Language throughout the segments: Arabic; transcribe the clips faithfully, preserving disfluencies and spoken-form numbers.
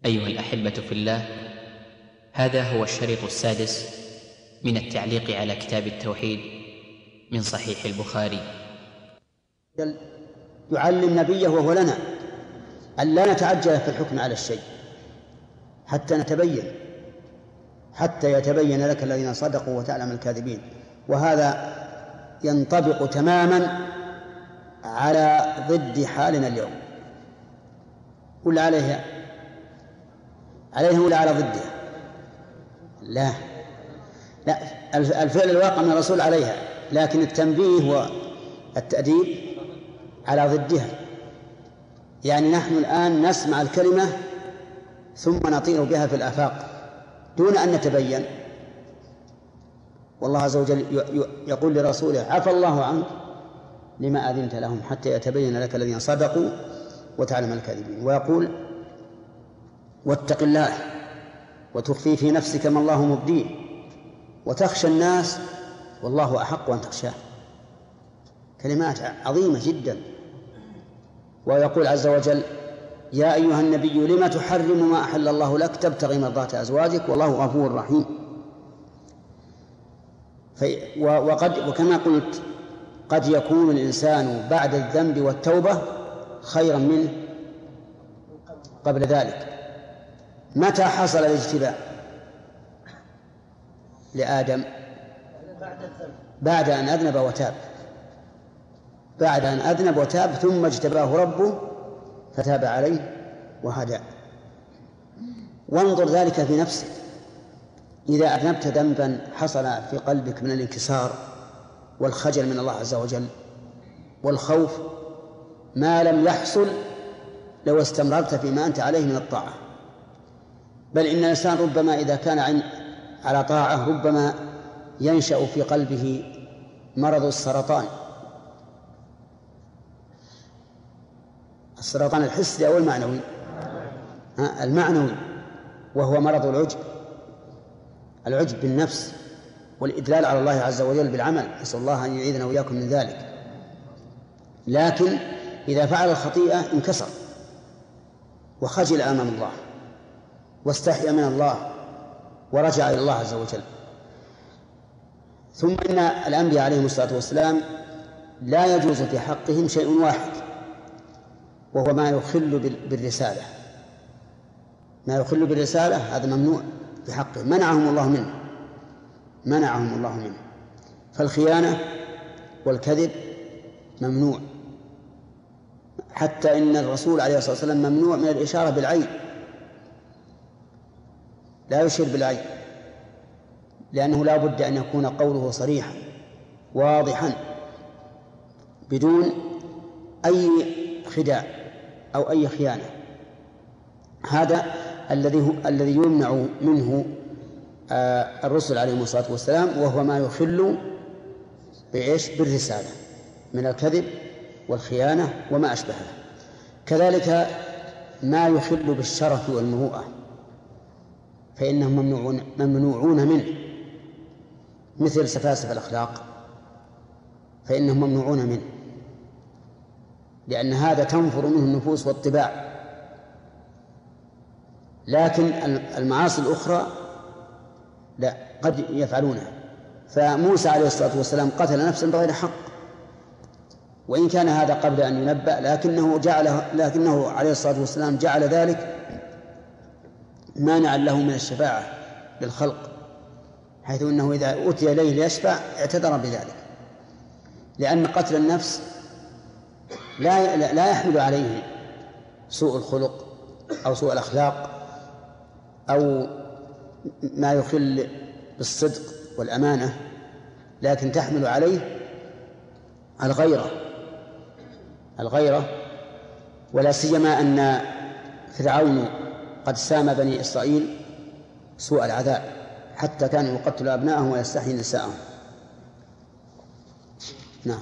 أيها الأحبة في الله، هذا هو الشريط السادس من التعليق على كتاب التوحيد من صحيح البخاري. يعلم نبيه وهو لنا أن لا نتعجل في الحكم على الشيء حتى نتبين حتى يتبين لك الذين صدقوا وتعلم الكاذبين. وهذا ينطبق تماما على ضد حالنا اليوم، ولا عليها عليها ولا على ضدها؟ لا لا الفعل الواقع من الرسول عليها، لكن التنبيه والتأديب على ضدها. يعني نحن الآن نسمع الكلمة ثم نطير بها في الآفاق دون أن نتبين، والله عز وجل يقول لرسوله: عفى الله عنك لما أذنت لهم حتى يتبين لك الذين صدقوا وتعلم الكاذبين. ويقول: واتق الله وتخفي في نفسك ما الله مبديه وتخشى الناس والله أحق أن تخشاه. كلمات عظيمة جدا. ويقول عز وجل: يا أيها النبي لما تحرم ما أحل الله لك تبتغي مرضات أزواجك والله غفور رحيم. وقد وكما قلت قد يكون الإنسان بعد الذنب والتوبة خيرا منه قبل ذلك. متى حصل الاجتباء لآدم؟ بعد أن أذنب وتاب بعد أن أذنب وتاب ثم اجتباه ربه فتاب عليه وهدى. وانظر ذلك في نفسك، إذا أذنبت ذنبا حصل في قلبك من الانكسار والخجل من الله عز وجل والخوف ما لم يحصل لو استمررت فيما أنت عليه من الطاعة. بل إن الإنسان ربما إذا كان على طاعة ربما ينشأ في قلبه مرض السرطان السرطان الحسي أو المعنوي المعنوي وهو مرض العجب العجب بالنفس والإدلال على الله عز وجل بالعمل. نسأل الله أن يعيذنا وإياكم من ذلك. لكن إذا فعل الخطيئة انكسر وخجل أمام الله واستحيا من الله ورجع إلى الله عز وجل. ثم إن الأنبياء عليهم الصلاة والسلام لا يجوز في حقهم شيء واحد، وهو ما يخل بالرسالة. ما يخل بالرسالة هذا ممنوع في حقه، منعهم الله منه منعهم الله منه فالخيانة والكذب ممنوع. حتى إن الرسول عليه الصلاة والسلام ممنوع من الإشارة بالعين، لا يشير بالعين، لأنه لا بد أن يكون قوله صريحا واضحا بدون أي خداع أو أي خيانة. هذا الذي الذي يمنع منه آه الرسل عليهم الصلاة والسلام، وهو ما يخل بإيش؟ بالرسالة من الكذب والخيانة وما أشبهه. كذلك ما يخل بالشرف والمروءة فإنهم ممنوعون, ممنوعون منه، مثل سفاسف الأخلاق فإنهم ممنوعون منه، لأن هذا تنفر منه النفوس والطباع. لكن المعاصي الأخرى لا، قد يفعلونها. فموسى عليه الصلاة والسلام قتل نفسا بغير حق، وإن كان هذا قبل أن ينبأ، لكنه جعله لكنه عليه الصلاة والسلام جعل ذلك مانعا له من الشفاعة للخلق، حيث أنه إذا أتي إليه ليشفع اعتذر بذلك، لأن قتل النفس لا لا يحمل عليه سوء الخلق أو سوء الأخلاق أو ما يخل بالصدق والأمانة، لكن تحمل عليه الغيرة الغيرة ولا سيما أن فرعون قد سام بني إسرائيل سوء العذاب حتى كان يقتل أبناءهم ويستحيي نساءهم. نعم.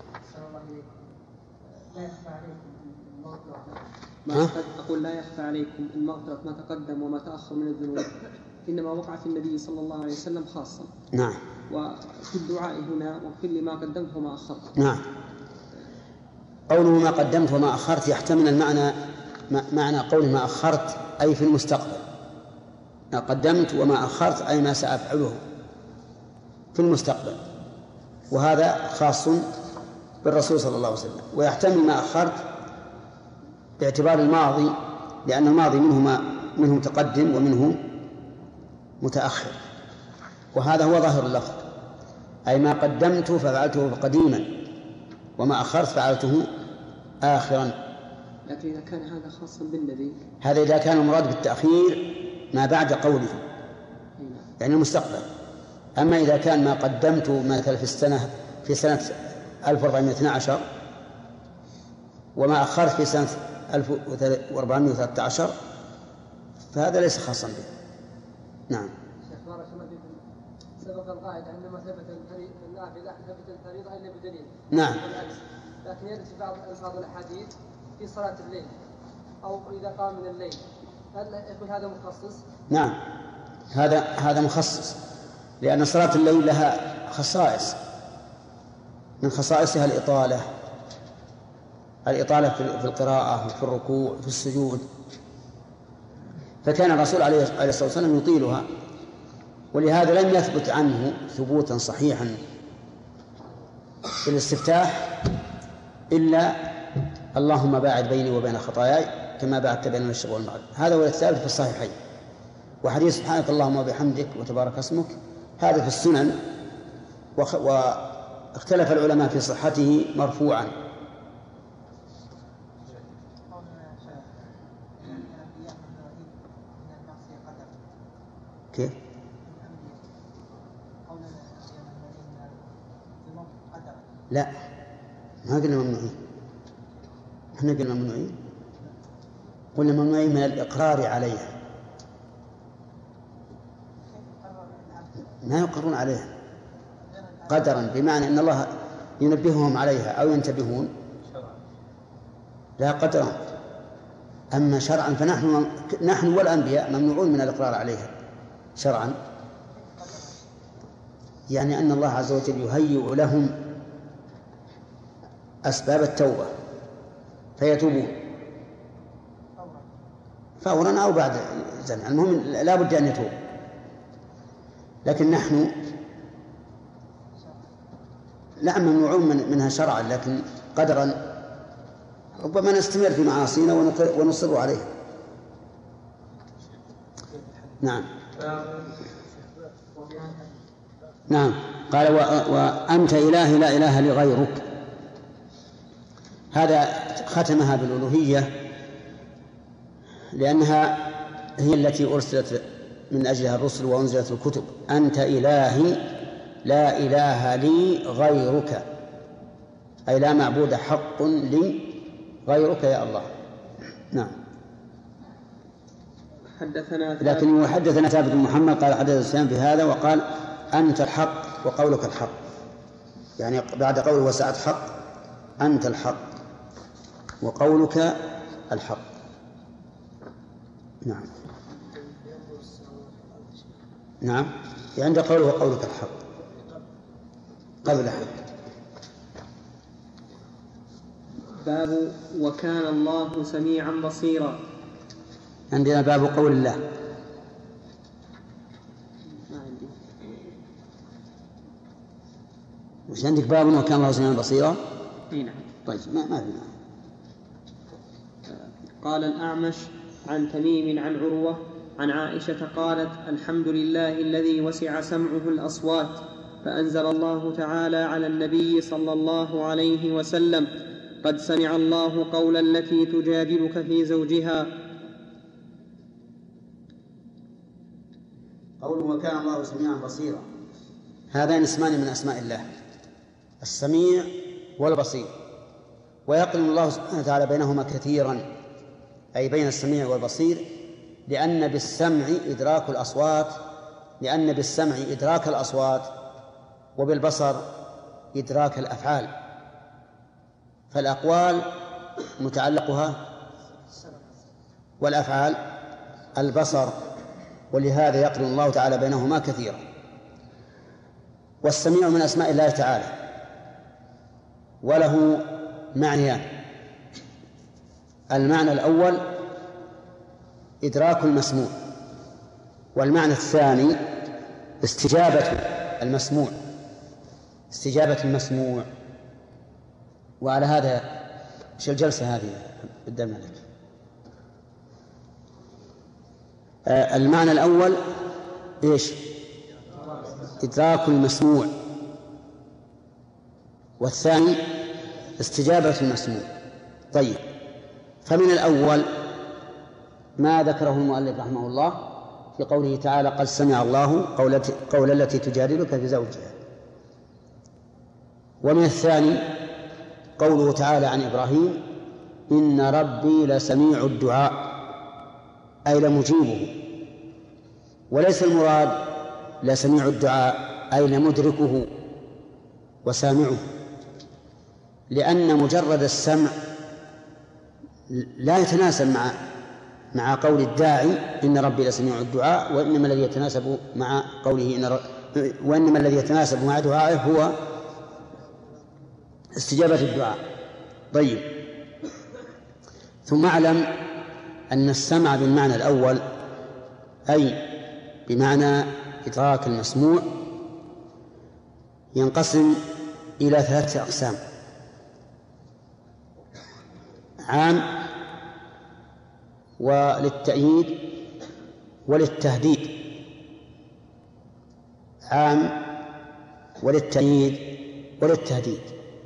لا يخفى عليكم المغفرة ما أقول لا يخفى عليكم المغفرة ما تقدم وما تأخر من الذنوب، إنما وقع في النبي صلى الله عليه وسلم خاصة. نعم. وفي الدعاء هنا واغفر لي ما قدمت وما أخرت. نعم. قوله ما قدمت وما أخرت يحتمل المعنى معنى قول ما أخرت أي في المستقبل، ما قدمت وما أخرت أي ما سأفعله في المستقبل، وهذا خاص بالرسول صلى الله عليه وسلم. ويحتمل ما أخرت باعتبار الماضي، لأن الماضي منه ما منه متقدم ومنه متأخر، وهذا هو ظاهر اللفظ، أي ما قدمت ففعلته قديما وما أخرت فعلته آخرا. لكن إذا كان هذا خاصا بالنبي، هذا إذا كان المراد بالتأخير ما بعد قوله يعني المستقبل. أما إذا كان ما قدمت مثلا في السنة في سنة ألف وأربعمائة واثني عشر وما أخرت في سنة ألف وأربعمائة وثلاثة عشر فهذا ليس خاصا به. نعم. شيخ بارك الله فيكم، سبق القاعدة أنما ثبت النافلة ثبت الفريضة إلا بدليل. نعم. لكن يرد في بعض بعض الأحاديث في صلاة الليل أو إذا قام من الليل، هل يكون هذا مخصص؟ نعم، هذا هذا مخصص، لأن صلاة الليل لها خصائص، من خصائصها الإطالة الإطالة في القراءة وفي الركوع وفي السجود، فكان الرسول عليه الصلاة والسلام يطيلها، ولهذا لم يثبت عنه ثبوتا صحيحا في الاستفتاح إلا اللهم باعد بيني وبين خطاياي كما باعدت بين المشرق والمغرب، هذا هو الثابت في الصحيحين. وحديث سبحانك اللهم وبحمدك وتبارك اسمك هذا في السنن، واختلف العلماء في صحته مرفوعا. كيف؟ لا، ما قلنا ممنوعين، احنا قلنا ممنوعين، قلنا ممنوعين من الإقرار عليها، ما يقرون عليها قدرا، بمعنى أن الله ينبههم عليها أو ينتبهون، لا قدرا. أما شرعا فنحن نحن والأنبياء ممنوعون من الإقرار عليها شرعا، يعني أن الله عز وجل يهيئ لهم أسباب التوبة فيتوبون فورا أو بعد زمن، المهم لا بد أن يتوب. لكن نحن لا ممنوعون من منها شرعا، لكن قدرا ربما نستمر في معاصينا ونصر عليها. نعم نعم. قال وأنت إله لا إله لغيرك، هذا ختمها بالألوهية لأنها هي التي أرسلت من أجلها الرسل وأنزلت الكتب. أنت إلهي لا إله لي غيرك، أي لا معبود حق لي غيرك يا الله. نعم. حدثنا لكن يحدثنا ثابت بن محمد قال حدث الإسلام بهذا وقال أنت الحق وقولك الحق، يعني بعد قوله وسعت حق أنت الحق وقولك الحق. نعم نعم، عند قوله وقولك الحق قبل حق. باب وكان الله سميعا بصيرا. عندنا باب قول الله. ما عندي. مش عندك باب وكان الله سميعا بصيرا؟ اي نعم. طيب ما ما في معنى. قال الأعمش عن تميم عن عروة عن عائشة قالت الحمد لله الذي وسع سمعه الأصوات، فأنزل الله تعالى على النبي صلى الله عليه وسلم قد سمع الله قول التي تجادلك في زوجها. قوله وكان الله سميعا بصيرا، هذان اسمان من أسماء الله، السميع والبصير، ويقرن الله سبحانه وتعالى بينهما كثيرا، أي بين السميع والبصير، لأن بالسمع إدراك الأصوات لأن بالسمع إدراك الأصوات وبالبصر إدراك الأفعال، فالأقوال متعلقها والأفعال البصر، ولهذا يقرن الله تعالى بينهما كثيرا. والسميع من أسماء الله تعالى، وله معنيان. المعنى الأول إدراك المسموع. والمعنى الثاني استجابة المسموع، استجابة المسموع. وعلى هذا وش الجلسة هذه بدل الملك؟ آه المعنى الأول إيش؟ إدراك المسموع، والثاني استجابة المسموع. طيب، فمن الأول ما ذكره المؤلف رحمه الله في قوله تعالى قد سمع الله قول التي تجادلك في زوجها. ومن الثاني قوله تعالى عن إبراهيم إن ربي لسميع الدعاء، أي لمجيبه. وليس المراد لسميع الدعاء أي لمدركه وسامعه، لأن مجرد السمع لا يتناسب مع مع قول الداعي إن ربي لسميع الدعاء، وإنما الذي يتناسب مع قوله إن ر... وإنما الذي يتناسب مع دعائه هو استجابة الدعاء. طيب، ثم اعلم أن السمع بالمعنى الأول أي بمعنى إدراك المسموع ينقسم إلى ثلاثة أقسام: عام وللتأييد وللتهديد. عام وللتأييد وللتهديد.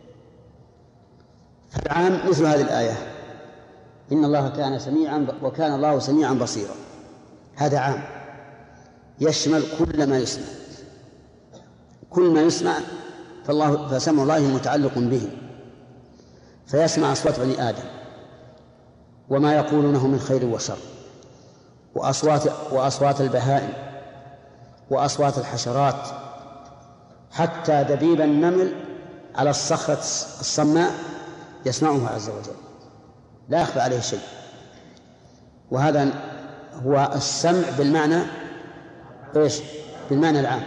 فالعام مثل هذه الآية إن الله كان سميعا وكان الله سميعا بصيرا، هذا عام يشمل كل ما يسمع، كل ما يسمع فالله فسمع الله متعلق به، فيسمع أصوات بني آدم وما يقولونه من خير وشر، وأصوات وأصوات البهائم، وأصوات الحشرات، حتى دبيب النمل على الصخرة الصماء يسمعه عز وجل، لا يخفى عليه شيء. وهذا هو السمع بالمعنى إيش؟ بالمعنى العام.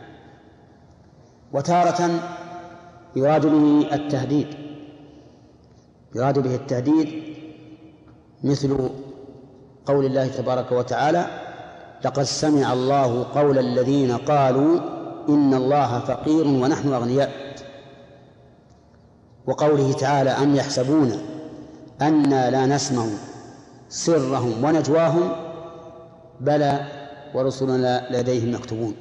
وتارة يراد به التهديد، يراد به التهديد مثل قول الله تبارك وتعالى لقد سمع الله قول الذين قالوا إن الله فقير ونحن أغنياء، وقوله تعالى أم يحسبون أنا لا نسمع سرهم ونجواهم بلى ورسلنا لديهم مكتوبون.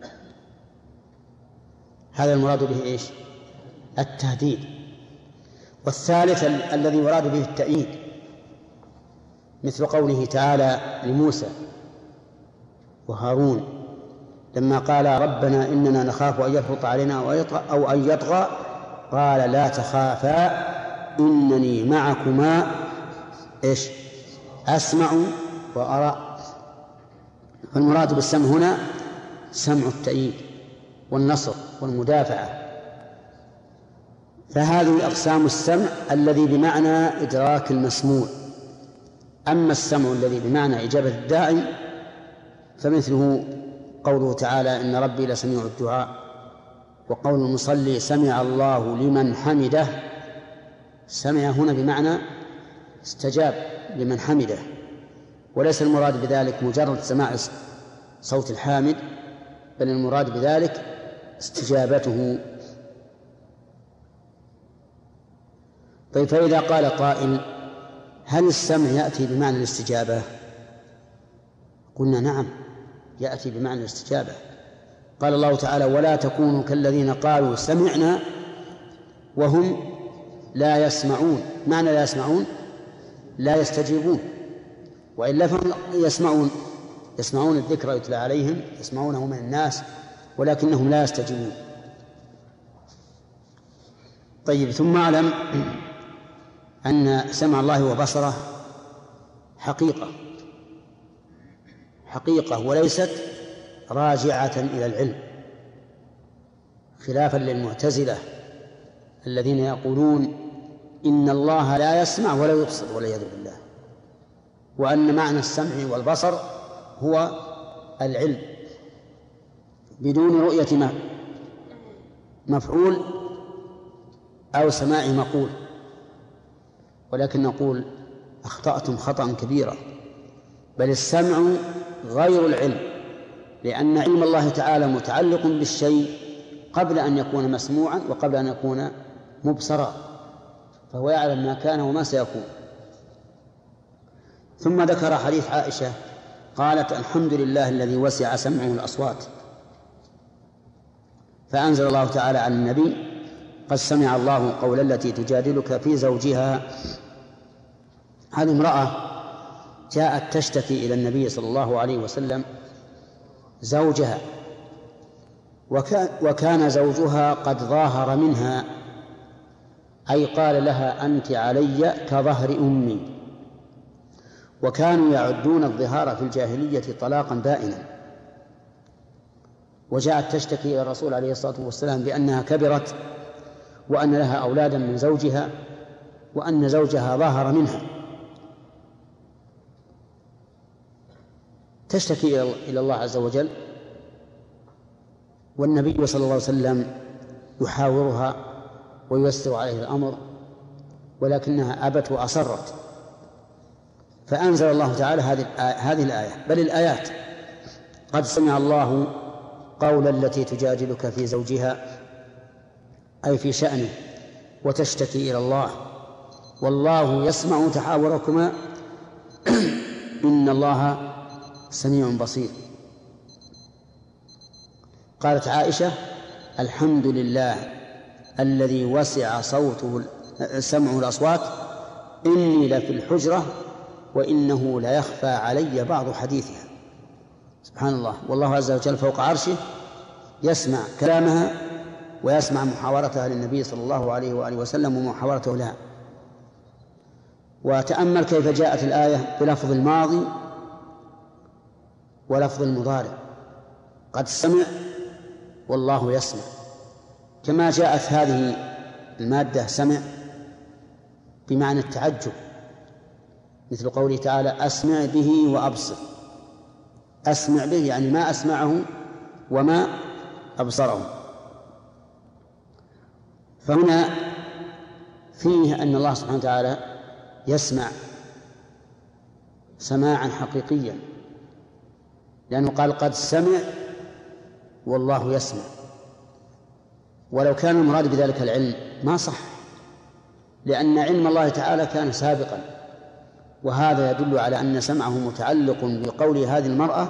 هذا المراد به إيش؟ التهديد. والثالث الذي يراد به التأييد مثل قوله تعالى لموسى وهارون لما قال ربنا إننا نخاف أن يفرط علينا أو أن يطغى قال لا تخافا إنني معكما إيش؟ أسمع وأرى. فالمراد بالسمع هنا سمع التأييد والنصر والمدافعة. فهذه أقسام السمع الذي بمعنى إدراك المسموع. أما السمع الذي بمعنى إجابة الداعي فمثله قوله تعالى إن ربي لسميع الدعاء، وقول المصلي سمع الله لمن حمده. سمع هنا بمعنى استجاب لمن حمده، وليس المراد بذلك مجرد سماع صوت الحامد، بل المراد بذلك استجابته. طيب، فإذا قال قائل هل السمع يأتي بمعنى الاستجابة؟ قلنا نعم، يأتي بمعنى الاستجابة. قال الله تعالى ولا تكونوا كالذين قالوا سمعنا وهم لا يسمعون. معنى لا يسمعون لا يستجيبون، وإلا فهم يسمعون، يسمعون الذكر يتلى عليهم، يسمعونه من الناس، ولكنهم لا يستجيبون. طيب، ثم اعلم أن سمع الله وبصره حقيقة حقيقة وليست راجعة إلى العلم، خلافا للمعتزلة الذين يقولون إن الله لا يسمع ولا يبصر والعياذ بالله، وأن معنى السمع والبصر هو العلم بدون رؤية مفعول أو سماع مقول. ولكن نقول أخطأتم خطأ كبيرا، بل السمع غير العلم، لأن علم الله تعالى متعلق بالشيء قبل أن يكون مسموعا وقبل أن يكون مبصرا، فهو يعلم ما كان وما سيكون. ثم ذكر حديث عائشة قالت: الحمد لله الذي وسع سمعه الأصوات. فأنزل الله تعالى على النبي: قد سمع الله قول التي تجادلك في زوجها. هذه امرأة جاءت تشتكي إلى النبي صلى الله عليه وسلم زوجها، وكان زوجها قد ظاهر منها، أي قال لها: أنت علي كظهر أمي. وكانوا يعدون الظهار في الجاهلية طلاقا بائنا. وجاءت تشتكي إلى الرسول عليه الصلاة والسلام بأنها كبرت، وأن لها أولادا من زوجها، وأن زوجها ظاهر منها، تشتكي إلى الله عز وجل، والنبي صلى الله عليه وسلم يحاورها وييسر عليه الأمر، ولكنها أبت وأصرت. فأنزل الله تعالى هذه الآية، بل الآيات: قد سمع الله قول التي تجادلك في زوجها، أي في شأنه، وتشتكي إلى الله، والله يسمع تحاوركما إن الله سميع بصير. قالت عائشة: الحمد لله الذي وسع صوته سمعه الأصوات، إني لفي الحجرة وإنه لا يخفى علي بعض حديثها. سبحان الله، والله عز وجل فوق عرشه يسمع كلامها ويسمع محاورتها للنبي صلى الله عليه وآله وسلم ومحاورته لها. وتأمل كيف جاءت الآية بلفظ الماضي ولفظ المضارع: قد سمع والله يسمع، كما جاءت هذه المادة سمع بمعنى التعجب، مثل قوله تعالى: أسمع به وأبصر. أسمع به يعني ما أسمعه وما أبصره. فهنا فيه أن الله سبحانه وتعالى يسمع سماعا حقيقيا، لأنه قال: قد سمع والله يسمع. ولو كان المراد بذلك العلم ما صح، لأن علم الله تعالى كان سابقا، وهذا يدل على أن سمعه متعلق بقول هذه المرأة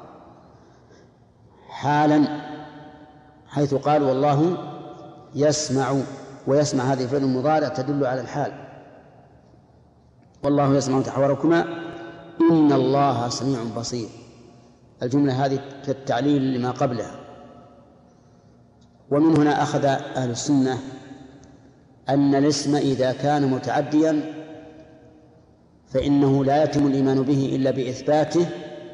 حالا، حيث قال: والله يسمع. ويسمع هذه فعل المضارع تدل على الحال، والله يسمع تحاوركما إن الله سميع بصير. الجملة هذه كالتعليل لما قبلها. ومن هنا أخذ أهل السنة أن الاسم إذا كان متعديا فإنه لا يتم الإيمان به إلا بإثباته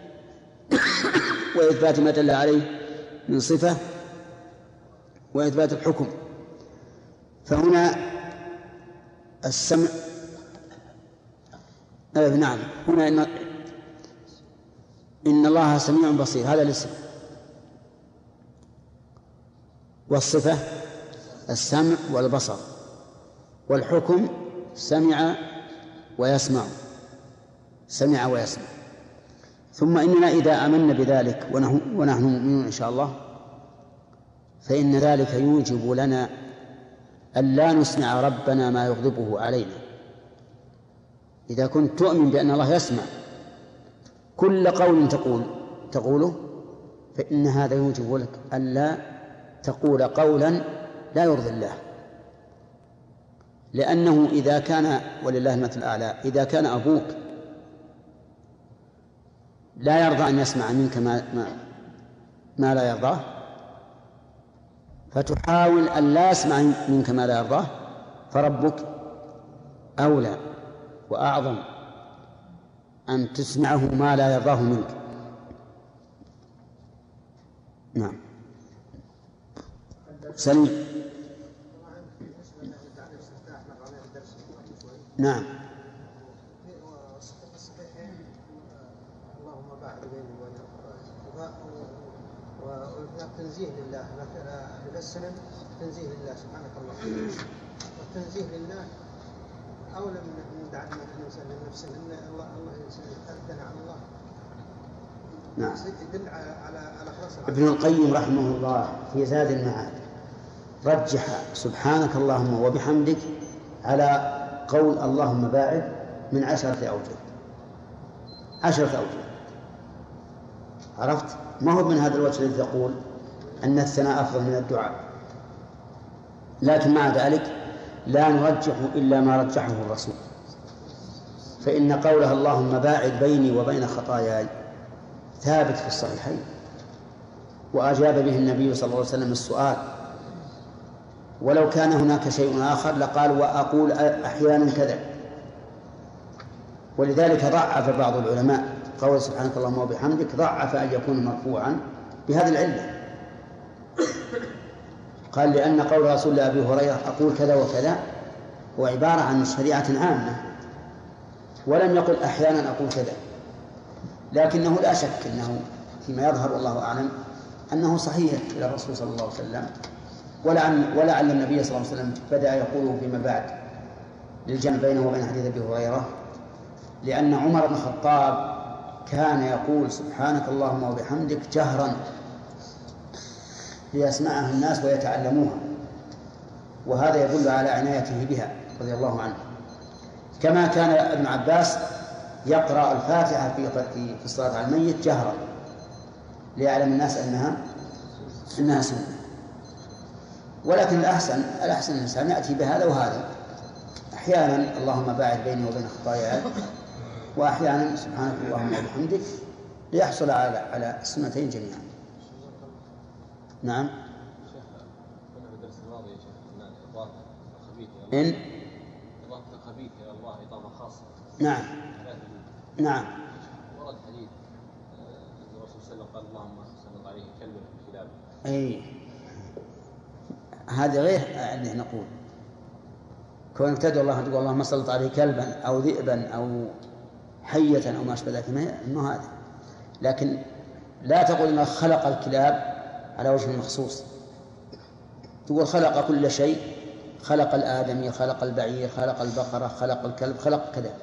وإثبات ما دل عليه من صفة وإثبات الحكم. فهنا السمع آه نعم هنا إن, إن الله سميع بصير، هذا الاسم، والصفة السمع والبصر، والحكم سمع ويسمع، سمع ويسمع. ثم إننا إذا آمنا بذلك ونحن مؤمنون إن شاء الله، فإن ذلك يوجب لنا أن لا نسمع ربنا ما يغضبه علينا. إذا كنت تؤمن بأن الله يسمع كل قول تقول تقوله، فإن هذا يوجب لك أن لا تقول قولا لا يرضي الله، لأنه إذا كان، ولله المثل الأعلى، إذا كان أبوك لا يرضى أن يسمع منك ما, ما, ما لا يرضاه، فتحاول أن لا يسمع منك ما لا يرضاه، فربك أولى وأعظم أن تسمعه ما لا يرضاه منك. نعم. سليم. نعم. اللهم باعد بيني وبين والتنزيه لله، نفسنا تنزيه لله سبحانك اللهم، والتنزيه لله أولى من دعوة الإنسان لنفسه، إن الله الله يتحدث عن الله نعم. يدل على على خلاص ابن القيم رحمه الله في زاد المعاد رجح سبحانك اللهم وبحمدك على قول اللهم باعد من عشرة أوجه عشرة أوجه. عرفت؟ ما هو من هذا الوجه الذي تقول أن الثناء أفضل من الدعاء، لكن مع ذلك لا نرجح إلا ما رجحه الرسول، فإن قوله اللهم باعد بيني وبين خطاياي ثابت في الصحيحين، وأجاب به النبي صلى الله عليه وسلم السؤال. ولو كان هناك شيء آخر لقال وأقول أحيانا كذا. ولذلك ضعف بعض العلماء قول سبحانك اللهم وبحمدك، ضعف أن يكون مرفوعا بهذه العلة. قال لأن قول رسول الله أبي هريرة أقول كذا وكذا هو عبارة عن شريعة عامة، ولم يقل أحيانا أقول كذا، لكنه لا شك أنه فيما يظهر والله أعلم أنه صحيح إلى الرسول صلى الله عليه وسلم، ولعل, ولعل النبي صلى الله عليه وسلم بدأ يقوله فيما بعد للجمع بينه وبين حديث أبي هريرة، لأن عمر بن الخطاب كان يقول سبحانك اللهم وبحمدك جهرا ليسمعها الناس ويتعلموها، وهذا يدل على عنايته بها رضي الله عنه. كما كان ابن عباس يقرأ الفاتحة في في الصلاة على الميت جهرا ليعلم الناس أنها أنها سنة. ولكن الأحسن الأحسن الإنسان يأتي بهذا وهذا، أحيانا اللهم باعد بيني وبين خطاياي، وأحيانا سبحانك اللهم وبحمدك، ليحصل على على السنتين جميعا. نعم. إن إضافة الخبيث إلى الله إضافة خاصة. نعم. نعم. ورد حديث الرسول صلى الله عليه وسلم قال اللهم سلط عليه كلبا في كلابه. أي هذا غير اللي نقول كونك تدعو الله تقول اللهم سلط عليه كلبا أو ذئبا أو حية أو ما أشبه ذلك، ما هذا. لكن لا تقول إنه خلق الكلاب على وجه مخصوص، تقول خلق كل شيء، خلق الآدمي، خلق البعير، خلق البقرة، خلق الكلب، خلق كذا.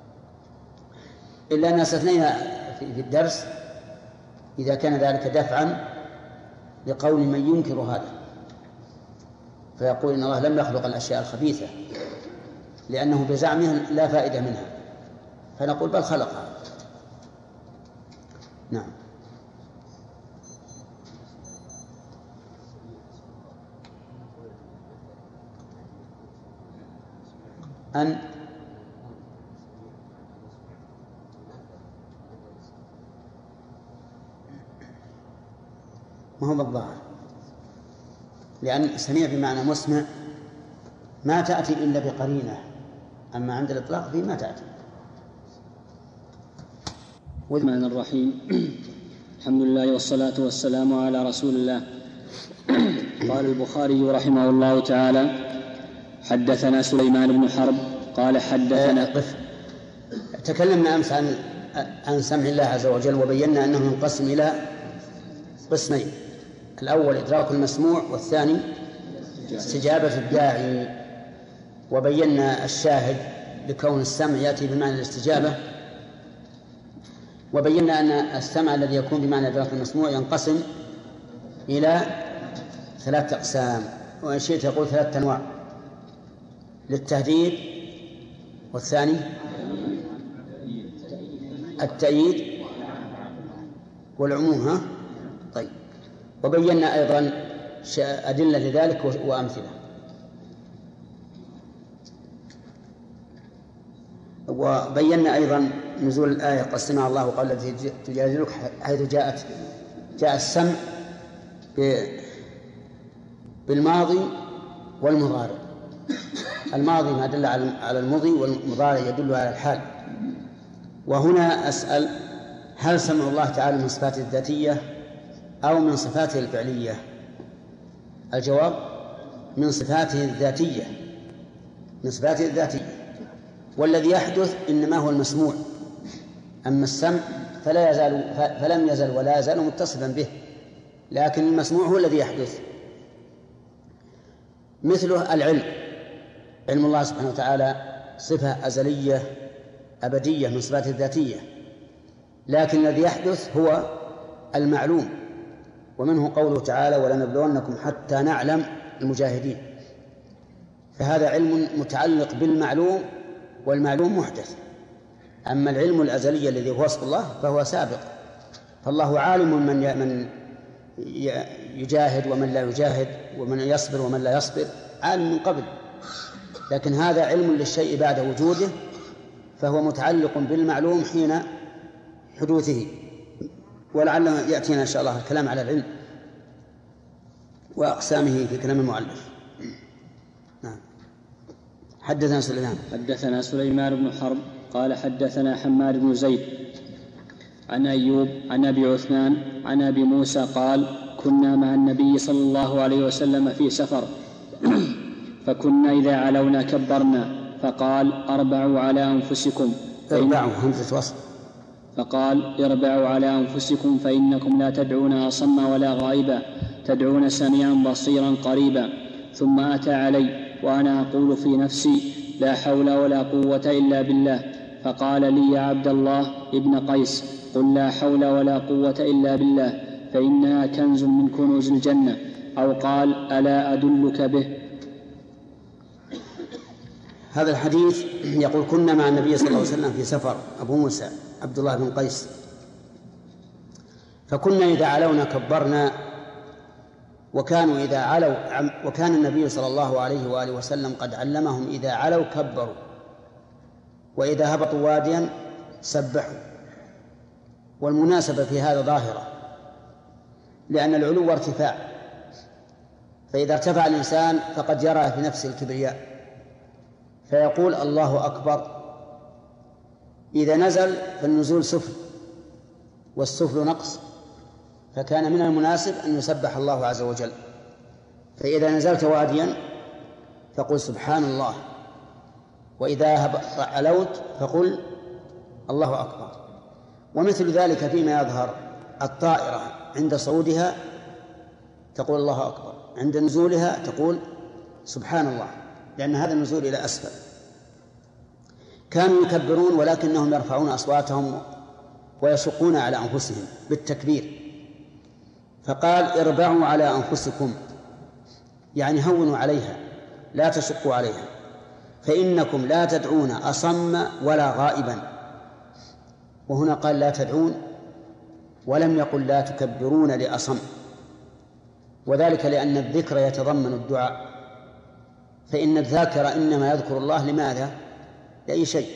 إلا أن استثنينا في الدرس إذا كان ذلك دفعا لقول من ينكر هذا، فيقول إن الله لم يخلق الأشياء الخبيثة لأنه بزعمه لا فائدة منها، فنقول بل خلقها. نعم. أن ما هو بالظاهر، لأن سميع بمعنى مسمع ما تأتي إلا بقرينة، أما عند الإطلاق فيه ما تأتي. الرحمن الرحيم. الحمد لله والصلاة والسلام على رسول الله. قال البخاري رحمه الله تعالى حدثنا سليمان بن حرب قال حدثنا قف. تكلمنا أمس عن عن سمع الله عز وجل، وبينا أنه ينقسم إلى قسمين: الأول إدراك المسموع، والثاني استجابة الداعي. وبينا الشاهد لكون السمع يأتي بمعنى الاستجابة، وبينا أن السمع الذي يكون بمعنى إدراك المسموع ينقسم إلى ثلاثة أقسام، وإن شئت يقول ثلاثة أنواع: للتهديد، والثاني التأييد، والعموم. ها طيب. وبينا أيضا أدلة لذلك وأمثلة. وبينا أيضا نزول الآية قد سمع الله قول التي تجادلك، حيث جاءت جاء السمع بالماضي والمضارع. الماضي ما دل على المضي، والمضارع يدل على الحال. وهنا أسأل: هل سمع الله تعالى من صفاته الذاتية أو من صفاته الفعلية؟ الجواب: من صفاته الذاتية، من صفاته الذاتية. والذي يحدث إنما هو المسموع، أما السمع فلا يزال فلم يزل ولا يزال متصفا به، لكن المسموع هو الذي يحدث. مثله العلم، علم الله سبحانه وتعالى صفة أزلية أبدية من صفاته الذاتية، لكن الذي يحدث هو المعلوم، ومنه قوله تعالى ولنبلونكم حتى نعلم المجاهدين، فهذا علم متعلق بالمعلوم، والمعلوم محدث. أما العلم الأزلي الذي هو وصف الله فهو سابق، فالله عالم من من يجاهد ومن لا يجاهد، ومن يصبر ومن لا يصبر، عالم من قبل. لكن هذا علم للشيء بعد وجوده، فهو متعلق بالمعلوم حين حدوثه. ولعل يأتينا إن شاء الله الكلام على العلم وأقسامه في كلام المؤلف. نعم. حدثنا سليمان حدثنا سليمان بن حرب قال حدثنا حماد بن زيد عن أيوب عن أبي عثمان عن أبي موسى قال كنا مع النبي صلى الله عليه وسلم في سفر فكنا إذا علونا كبرنا فقال اربعوا على أنفسكم اربعوا همزة وصل فقال اربعوا على أنفسكم فإنكم لا تدعون أصم ولا غائبا، تدعون سميعا بصيرا قريبا. ثم أتى علي وأنا أقول في نفسي لا حول ولا قوة إلا بالله، فقال لي يا عبد الله ابن قيس قل لا حول ولا قوة إلا بالله فإنها كنز من كنوز الجنة، أو قال ألا أدلك به. هذا الحديث يقول كنا مع النبي صلى الله عليه وسلم في سفر، أبو موسى عبد الله بن قيس، فكنا إذا علونا كبرنا، وكانوا إذا علوا وكان النبي صلى الله عليه وآله وسلم قد علمهم إذا علوا كبروا، وإذا هبطوا واديا سبحوا. والمناسبة في هذا ظاهرة، لأن العلو ارتفاع، فإذا ارتفع الإنسان فقد يرى في نفسه الكبرياء فيقول الله أكبر. إذا نزل فالنزول سفل، والسفل نقص، فكان من المناسب أن يسبح الله عز وجل. فإذا نزلت واديا فقل سبحان الله، وإذا علوت فقل الله أكبر. ومثل ذلك فيما يظهر، الطائرة عند صعودها تقول الله أكبر، عند نزولها تقول سبحان الله، لأن هذا النزول إلى أسفل. كانوا يكبرون ولكنهم يرفعون أصواتهم ويشقون على أنفسهم بالتكبير، فقال اربعوا على أنفسكم، يعني هونوا عليها لا تشقوا عليها، فإنكم لا تدعون أصم ولا غائبا. وهنا قال لا تدعون، ولم يقل لا تكبرون لأصم، وذلك لأن الذكر يتضمن الدعاء، فإن الذاكر إنما يذكر الله لماذا؟ لأي شيء،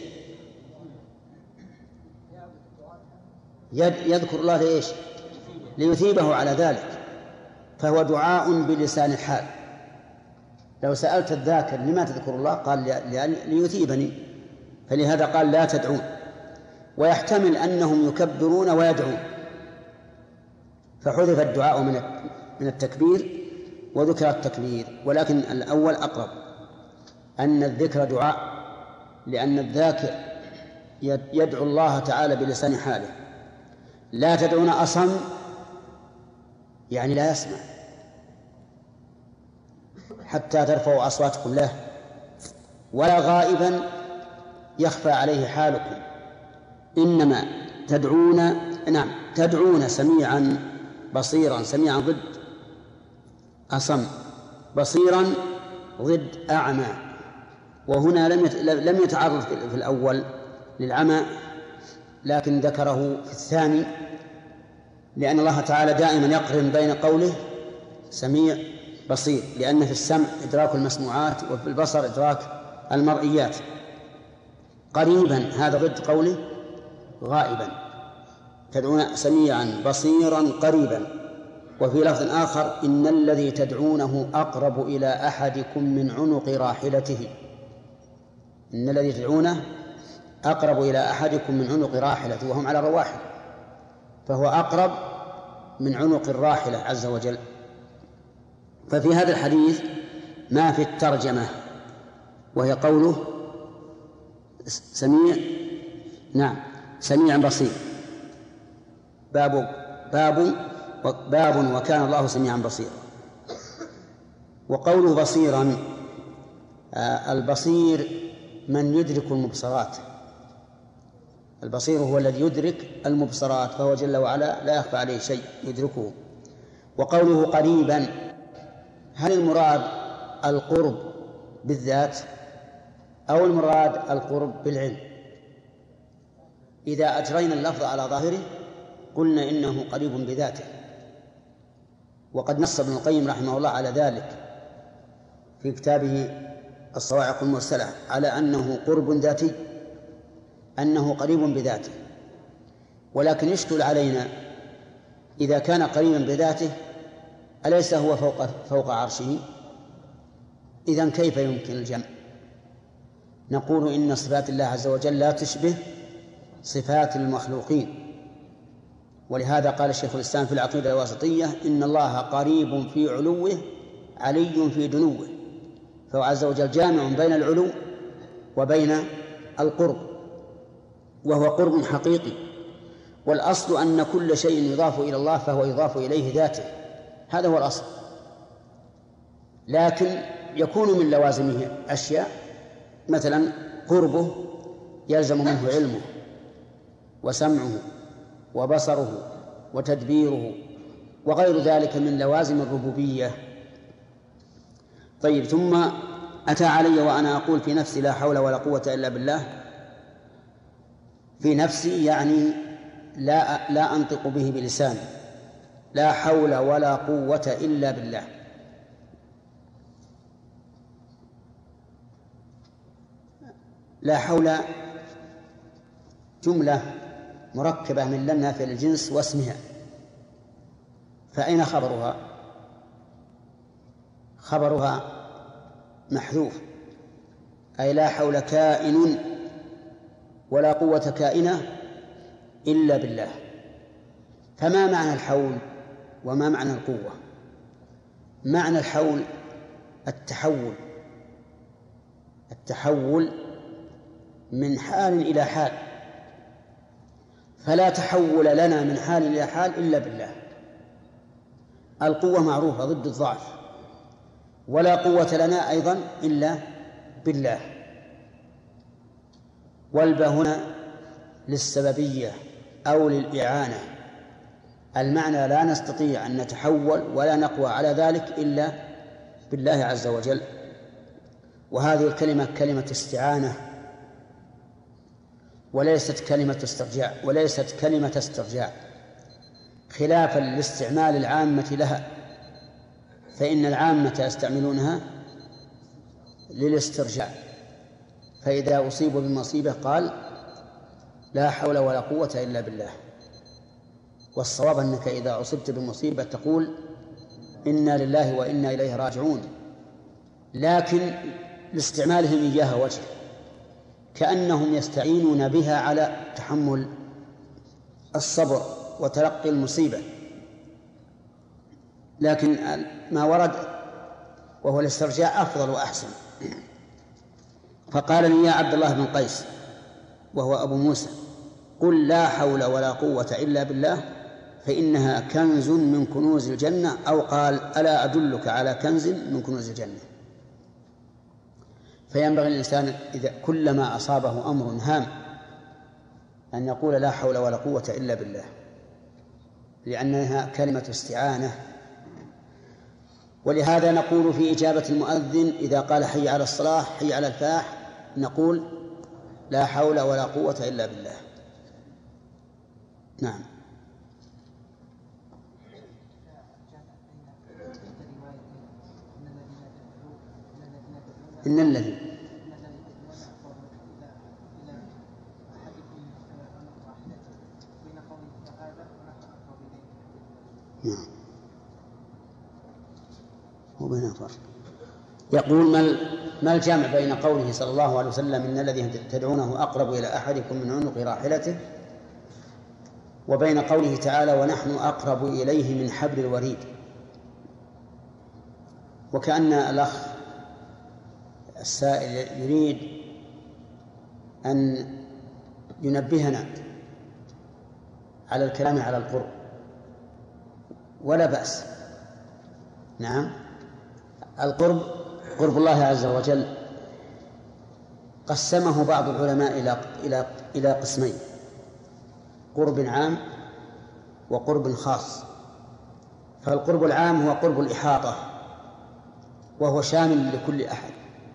يذكر الله لإيش؟ ليثيبه على ذلك، فهو دعاء بلسان الحال. لو سألت الذاكر لما تذكر الله؟ قال ليثيبني، فلهذا قال لا تدعون. ويحتمل أنهم يكبرون ويدعون، فحذف الدعاء من التكبير وذكر التكبير، ولكن الأول أقرب، أن الذكر دعاء، لأن الذاكر يدعو الله تعالى بلسان حاله. لا تدعون أصم يعني لا يسمع حتى ترفعوا أصواتكم له، ولا غائبا يخفى عليه حالكم، إنما تدعون نعم تدعون سميعا بصيرا. سميعا ضد أصم، بصيرا ضد أعمى. وهنا لم لم يتعرض في الأول للعمى، لكن ذكره في الثاني، لأن الله تعالى دائما يقرن بين قوله سميع بصير، لأن في السمع إدراك المسموعات وفي البصر إدراك المرئيات. قريبا هذا ضد قوله غائبا، تدعون سميعا بصيرا قريبا. وفي لفظ آخر إن الذي تدعونه أقرب إلى أحدكم من عنق راحلته، إن الذي تدعونه أقرب إلى أحدكم من عنق راحلته، وهم على رواحل، فهو أقرب من عنق الراحلة عز وجل. ففي هذا الحديث ما في الترجمة، وهي قوله سميع نعم سميع بصير. باب باب باب وكان الله سميعا بصيرا. وقوله بصيرا، البصير من يدرك المبصرات، البصير هو الذي يدرك المبصرات، فهو جل وعلا لا يخفى عليه شيء يدركه. وقوله قريبا، هل المراد القرب بالذات أو المراد القرب بالعلم؟ إذا أجرينا اللفظ على ظاهره قلنا إنه قريب بذاته، وقد نص ابن القيم رحمه الله على ذلك في كتابه الصواعق المرسلة على أنه قرب ذاتي، أنه قريب بذاته. ولكن يشكل علينا إذا كان قريبا بذاته أليس هو فوق, فوق عرشه؟ إذن كيف يمكن الجمع؟ نقول إن صفات الله عز وجل لا تشبه صفات المخلوقين، ولهذا قال الشيخ الإسلام في العقيدة الواسطية إن الله قريب في علوه علي في دنوه، فهو عز وجل جامع بين العلو وبين القرب، وهو قرب حقيقي. والأصل أن كل شيء يضاف إلى الله فهو يضاف إليه ذاته، هذا هو الأصل. لكن يكون من لوازمه أشياء، مثلا قربه يلزم منه علمه وسمعه وبصره وتدبيره وغير ذلك من لوازم الربوبية. طيب، ثم أتى علي وأنا أقول في نفسي لا حول ولا قوة إلا بالله. في نفسي يعني لا, لا أنطق به بلساني، لا حول ولا قوة إلا بالله. لا حول جملة مركبة من لم نافية للجنس واسمها، فأين خبرها؟ خبرها محذوف، أي لا حول كائن ولا قوة كائنة إلا بالله. فما معنى الحول وما معنى القوة؟ معنى الحول التحول، التحول من حال إلى حال، فلا تحول لنا من حال إلى حال إلا بالله. القوة معروفة ضد الضعف، ولا قوة لنا أيضا إلا بالله. والباء هنا للسببية أو للإعانة، المعنى لا نستطيع أن نتحول ولا نقوى على ذلك إلا بالله عز وجل. وهذه الكلمة كلمة استعانة وليست كلمة استرجاع، وليست كلمة استرجاع خلافا للاستعمال العامة لها، فإن العامة يستعملونها للاسترجاع، فإذا أصيبوا بمصيبة قال لا حول ولا قوة إلا بالله. والصواب أنك إذا أصبت بمصيبة تقول إنا لله وإنا إليه راجعون، لكن لاستعمالهم إياها وجه، كأنهم يستعينون بها على تحمل الصبر وتلقي المصيبة. لكن ما ورد وهو الاسترجاع أفضل وأحسن. فقال لي يا عبد الله بن قيس وهو أبو موسى قل لا حول ولا قوة إلا بالله فإنها كنز من كنوز الجنة، أو قال ألا أدلك على كنز من كنوز الجنة. فينبغي الإنسان إذا كلما أصابه أمر هام أن يقول لا حول ولا قوة إلا بالله، لأنها كلمة استعانة. ولهذا نقول في إجابة المؤذن إذا قال حي على الصلاة حي على الفلاح نقول لا حول ولا قوة إلا بالله. نعم. إن الذي نعم هو بين فرق. يقول ما الجمع بين قوله صلى الله عليه وسلم إن الذي تدعونه أقرب إلى أحدكم من عنق راحلته وبين قوله تعالى ونحن أقرب إليه من حبل الوريد؟ وكأن الأخ السائل يريد أن ينبهنا على الكلام على القرب، ولا بأس. نعم، القرب قرب الله عز وجل قسمه بعض العلماء إلى إلى إلى قسمين. قرب عام وقرب خاص. فالقرب العام هو قرب الإحاطة وهو شامل لكل أحد.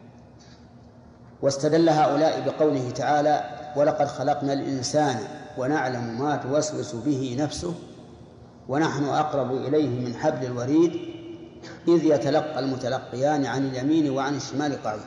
واستدل هؤلاء بقوله تعالى ولقد خلقنا الإنسان ونعلم ما توسوس به نفسه ونحن أقرب إليه من حبل الوريد إذ يتلقى المتلقيان عن اليمين وعن الشمال قعيد.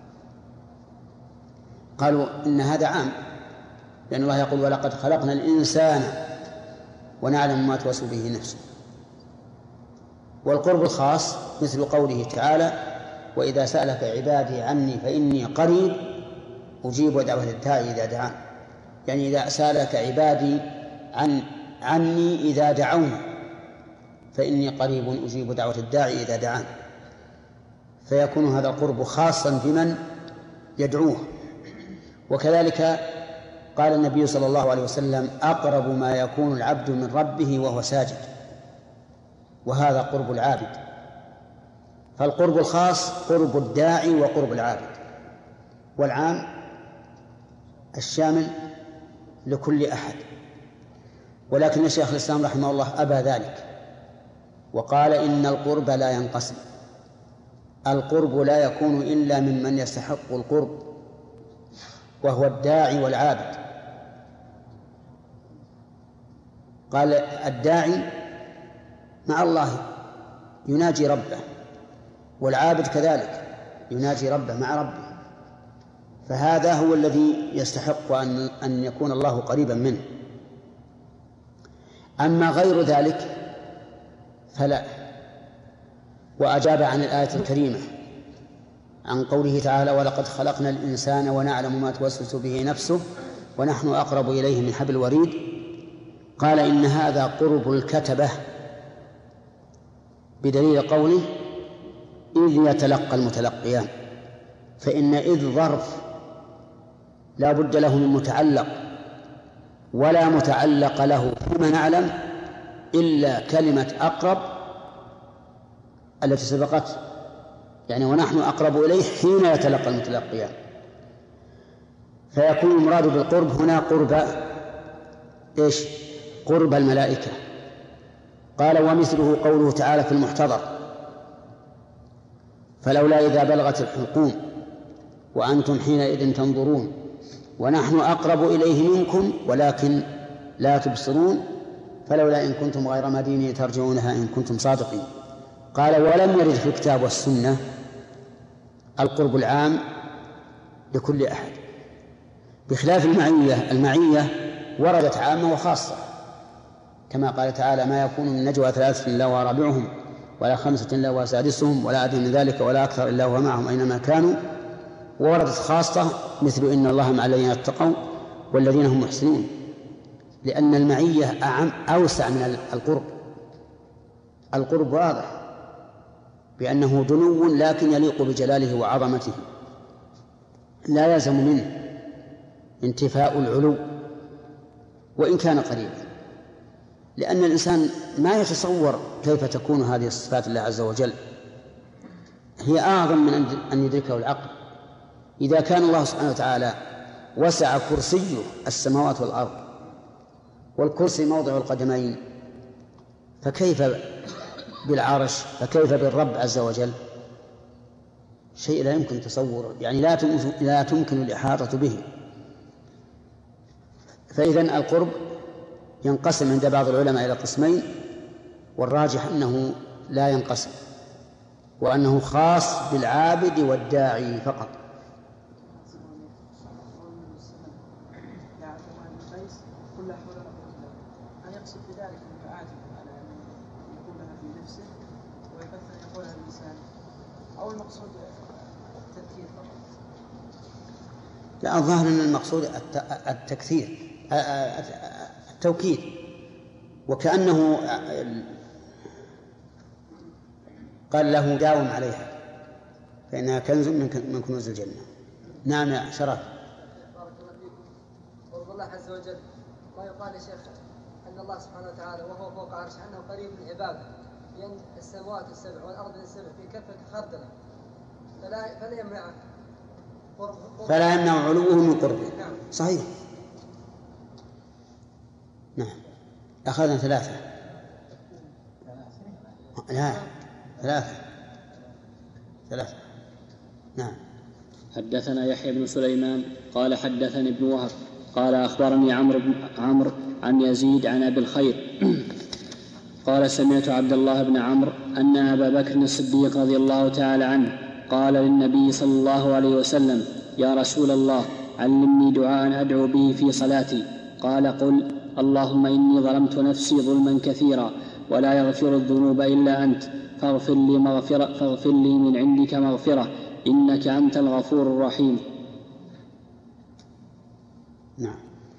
قالوا إن هذا عام، لأن الله يقول ولقد خلقنا الإنسان ونعلم ما توسوس به نفسه. والقرب الخاص مثل قوله تعالى وإذا سألك عبادي عني فإني قريب أجيب دعوة الداعي إذا دعان، يعني إذا سألك عبادي عن عني إذا دعوني فإني قريب أجيب دعوة الداعي إذا دعان. فيكون هذا القرب خاصا بمن يدعوه. وكذلك قال النبي صلى الله عليه وسلم أقرب ما يكون العبد من ربه وهو ساجد، وهذا قرب العابد. فالقرب الخاص قرب الداعي وقرب العابد، والعام الشامل لكل أحد. ولكن الشيخ الإسلام رحمه الله أبى ذلك وقال إن القرب لا ينقسم، القرب لا يكون إلا ممن يستحق القرب وهو الداعي والعابد. قال الداعي مع الله يناجي ربه، والعابد كذلك يناجي ربه مع ربه، فهذا هو الذي يستحق أن أن يكون الله قريبا منه. أما غير ذلك فلا. وأجاب عن الآية الكريمة عن قوله تعالى ولقد خلقنا الإنسان ونعلم ما توسوس به نفسه ونحن أقرب إليه من حبل الوريد، قال إن هذا قرب الكتبة بدليل قوله إذ يتلقى المتلقيان، فإن إذ ظرف لا بد له من متعلق، ولا متعلق له فيما نعلم إلا كلمة أقرب التي سبقت، يعني ونحن أقرب إليه حين يتلقى المتلقيان. فيكون المراد بالقرب هنا قرب إيش؟ قرب الملائكة. قال ومثله قوله تعالى في المحتضر فلولا إذا بلغت الحلقوم وأنتم حينئذ تنظرون ونحن أقرب إليه منكم ولكن لا تبصرون فلولا إن كنتم غير مدينين ترجعونها إن كنتم صادقين. قال ولم يرد في الكتاب والسنة القرب العام لكل أحد، بخلاف المعية. المعية وردت عامة وخاصة، كما قال تعالى ما يكون من نجوى ثلاثة إلا هو رابعهم ولا خمسة إلا هو سادسهم ولا أدنى من ذلك ولا أكثر إلا هو معهم أينما كانوا. ووردت خاصة مثل إن الله مع الذين اتقوا والذين هم محسنون، لأن المعية أعم أوسع من القرب. القرب واضح بأنه دنو لكن يليق بجلاله وعظمته، لا يلزم منه انتفاء العلو وإن كان قريبا، لأن الإنسان ما يتصور كيف تكون هذه الصفات الله عز وجل، هي أعظم من أن يدركه العقل. إذا كان الله سبحانه وتعالى وسع كرسيه السماوات والأرض والكرسي موضع القدمين، فكيف بالعرش؟ فكيف بالرب عز وجل؟ شيء لا يمكن تصوره، يعني لا لا تمكن الإحاطة به. فإذن القرب ينقسم عند بعض العلماء إلى قسمين، والراجح أنه لا ينقسم، وأنه خاص بالعابد والداعي فقط. يقصد بذلك المتعاتب على أن يقولها في نفسه ويكثر يقولها الإنسان، أو المقصود التذكير فقط؟ لا، الظاهر أن المقصود التكثير التوكيد، وكأنه قال له داوم عليها فإنها كنز من كنوز الجنة. نعم يا شرف. بارك الله فيكم. قرب الله عز وجل ما يقال يا شيخ أن الله سبحانه وتعالى وهو فوق عرشه أنه قريب من عباده، لأن السماوات السبع والأرض السبع في كفة خردلة، فلا فلا يمنع فلا يمنع علوه من قربه. صحيح. نعم أخذنا ثلاثة. لا ثلاثة ثلاثة. نعم. حدثنا يحيى بن سليمان قال حدثني ابن وهب قال أخبرني عمرو بن عمرو عن يزيد عن أبي الخير قال سمعت عبد الله بن عمرو أن أبا بكر الصديق رضي الله تعالى عنه قال للنبي صلى الله عليه وسلم يا رسول الله علمني دعاء أدعو به في صلاتي. قال قل اللهم إني ظلمت نفسي ظلما كثيرا ولا يغفر الذنوب إلا أنت فاغفر لي, مغفرة فاغفر لي من عندك مغفرة إنك أنت الغفور الرحيم. نعم.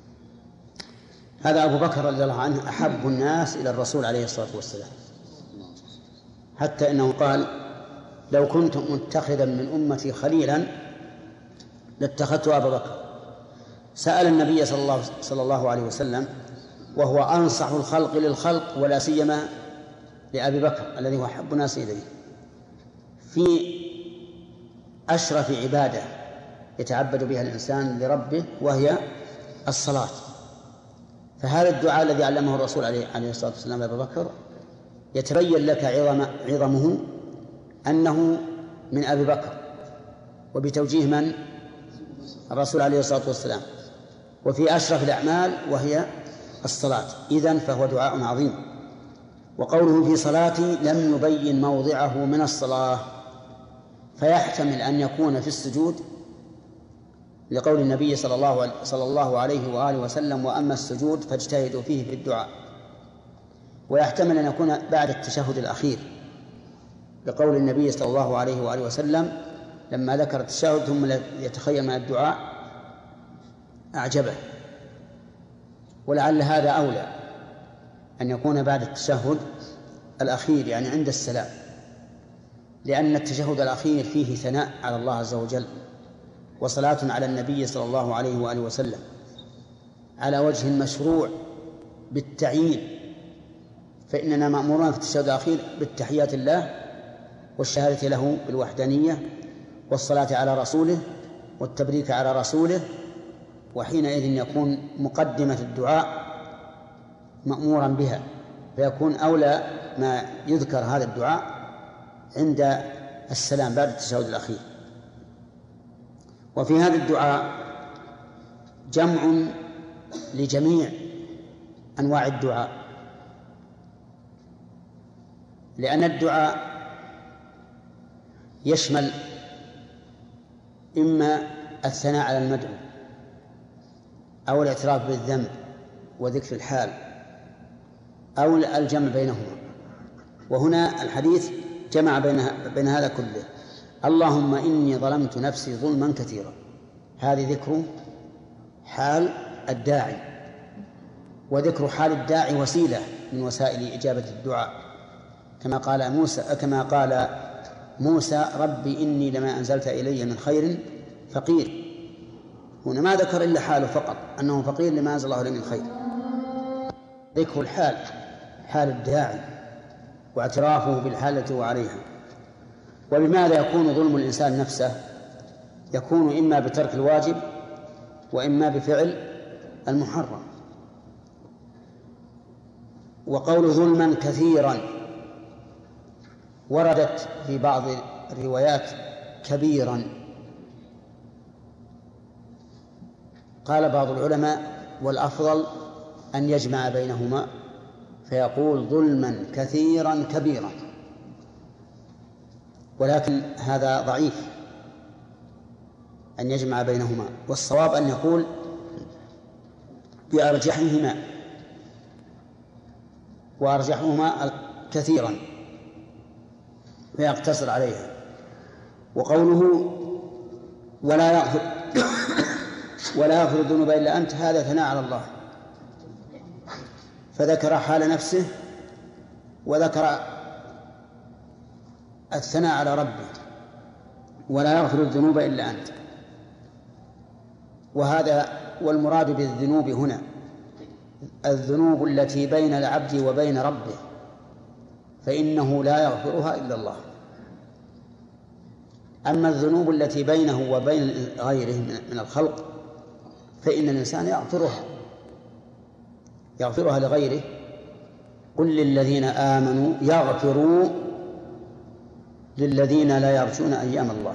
هذا أبو بكر رضي الله عنه أحب الناس إلى الرسول عليه الصلاة والسلام، حتى إنه قال لو كنت متخذا من أمتي خليلا لاتخذت أبا بكر. سأل النبي صلى الله, صلى الله عليه وسلم وهو أنصح الخلق للخلق ولا سيما لأبي بكر الذي هو أحب الناس إليه في أشرف عبادة يتعبد بها الإنسان لربه وهي الصلاة. فهذا الدعاء الذي علمه الرسول عليه الصلاة والسلام أبا بكر يتبين لك عظم عظمه أنه من أبي بكر وبتوجيه من؟ الرسول عليه الصلاة والسلام، وفي أشرف الأعمال وهي الصلاة. إذن فهو دعاء عظيم. وقوله في صلاتي لم يبين موضعه من الصلاة، فيحتمل أن يكون في السجود لقول النبي صلى الله صلى الله عليه وآله وسلم وأما السجود فاجتهدوا فيه في الدعاء، ويحتمل أن يكون بعد التشهد الأخير لقول النبي صلى الله عليه وآله وسلم لما ذكر التشهد ثم يتخيل من الدعاء أعجبه. ولعل هذا أولى أن يكون بعد التشهد الأخير يعني عند السلام، لأن التشهد الأخير فيه ثناء على الله عز وجل وصلاة على النبي صلى الله عليه وآله وسلم على وجه مشروع بالتعيين، فإننا مأمورون في التشهد الأخير بالتحيات الله والشهادة له بالوحدانية والصلاة على رسوله والتبريك على رسوله، وحينئذ يكون مقدمة الدعاء مأمورا بها، فيكون أولى ما يذكر هذا الدعاء عند السلام بعد التشهد الأخير. وفي هذا الدعاء جمع لجميع أنواع الدعاء، لأن الدعاء يشمل إما الثناء على المدعو أو الاعتراف بالذنب وذكر الحال أو الجمع بينهما. وهنا الحديث جمع بين بين هذا كله. اللهم إني ظلمت نفسي ظلما كثيرا، هذه ذكر حال الداعي، وذكر حال الداعي وسيلة من وسائل إجابة الدعاء، كما قال موسى كما قال موسى ربي إني لما أنزلت إلي من خير فقير. هنا ما ذكر إلا حاله فقط أنه فقير لما أنزل الله إليه من خير، ذكر الحال حال الداعي واعترافه بالحالة وعليها. وبماذا يكون ظلم الإنسان نفسه؟ يكون إما بترك الواجب وإما بفعل المحرم. وقول ظلما كثيرا وردت في بعض الروايات كبيرا. قال بعض العلماء والأفضل أن يجمع بينهما فيقول ظلما كثيرا كبيرا، ولكن هذا ضعيف أن يجمع بينهما، والصواب أن يقول بأرجحهما، وأرجحهما كثيرا فيقتصر عليها. وقوله ولا يغفر ولا يغفر الذنوب إلا أنت هذا ثناء على الله، فذكر حال نفسه وذكر الثناء على ربه ولا يغفر الذنوب إلا أنت. وهذا والمراد بالذنوب هنا الذنوب التي بين العبد وبين ربه، فإنه لا يغفرها إلا الله. أما الذنوب التي بينه وبين غيره من الخلق فإن الإنسان يغفرها، يغفرها لغيره. قل للذين آمنوا يغفروا للذين لا يرجون أيام الله.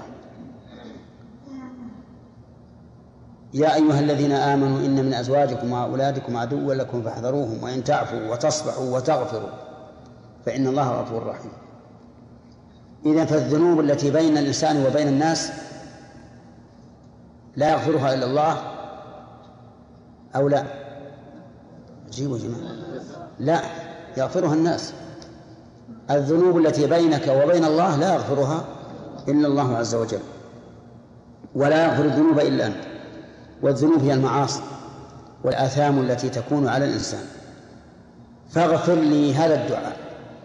يا أيها الذين آمنوا إن من أزواجكم وأولادكم عدوا لكم فاحذروهم وإن تعفوا وتصفحوا وتغفروا فإن الله غفور رحيم. إذن فالذنوب التي بين الإنسان وبين الناس لا يغفرها إلا الله أو لا؟ جيبوا جماعة. لا، يغفرها الناس. الذنوب التي بينك وبين الله لا يغفرها إلا الله عز وجل، ولا يغفر الذنوب إلا أنت. والذنوب هي المعاصي والآثام التي تكون على الإنسان. فاغفر لي هذا الدعاء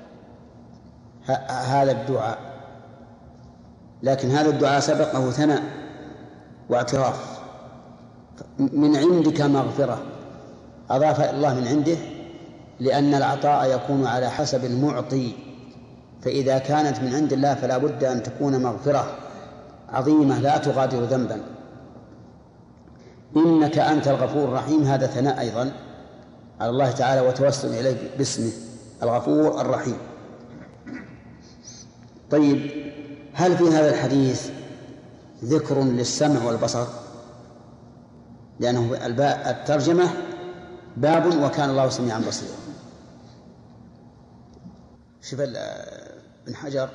هذا الدعاء لكن هذا الدعاء سبقه ثناء واعتراف. من عندك مغفرة، أضاف الله من عنده، لأن العطاء يكون على حسب المعطي، فإذا كانت من عند الله فلا بد أن تكون مغفرة عظيمة لا تغادر ذنبا. إنك أنت الغفور الرحيم، هذا ثناء أيضا على الله تعالى وتوسل إليه باسمه الغفور الرحيم. طيب، هل في هذا الحديث ذكر للسمع والبصر؟ لأنه الترجمة باب وكان الله سميعا بصيرا. شوف ابن حجر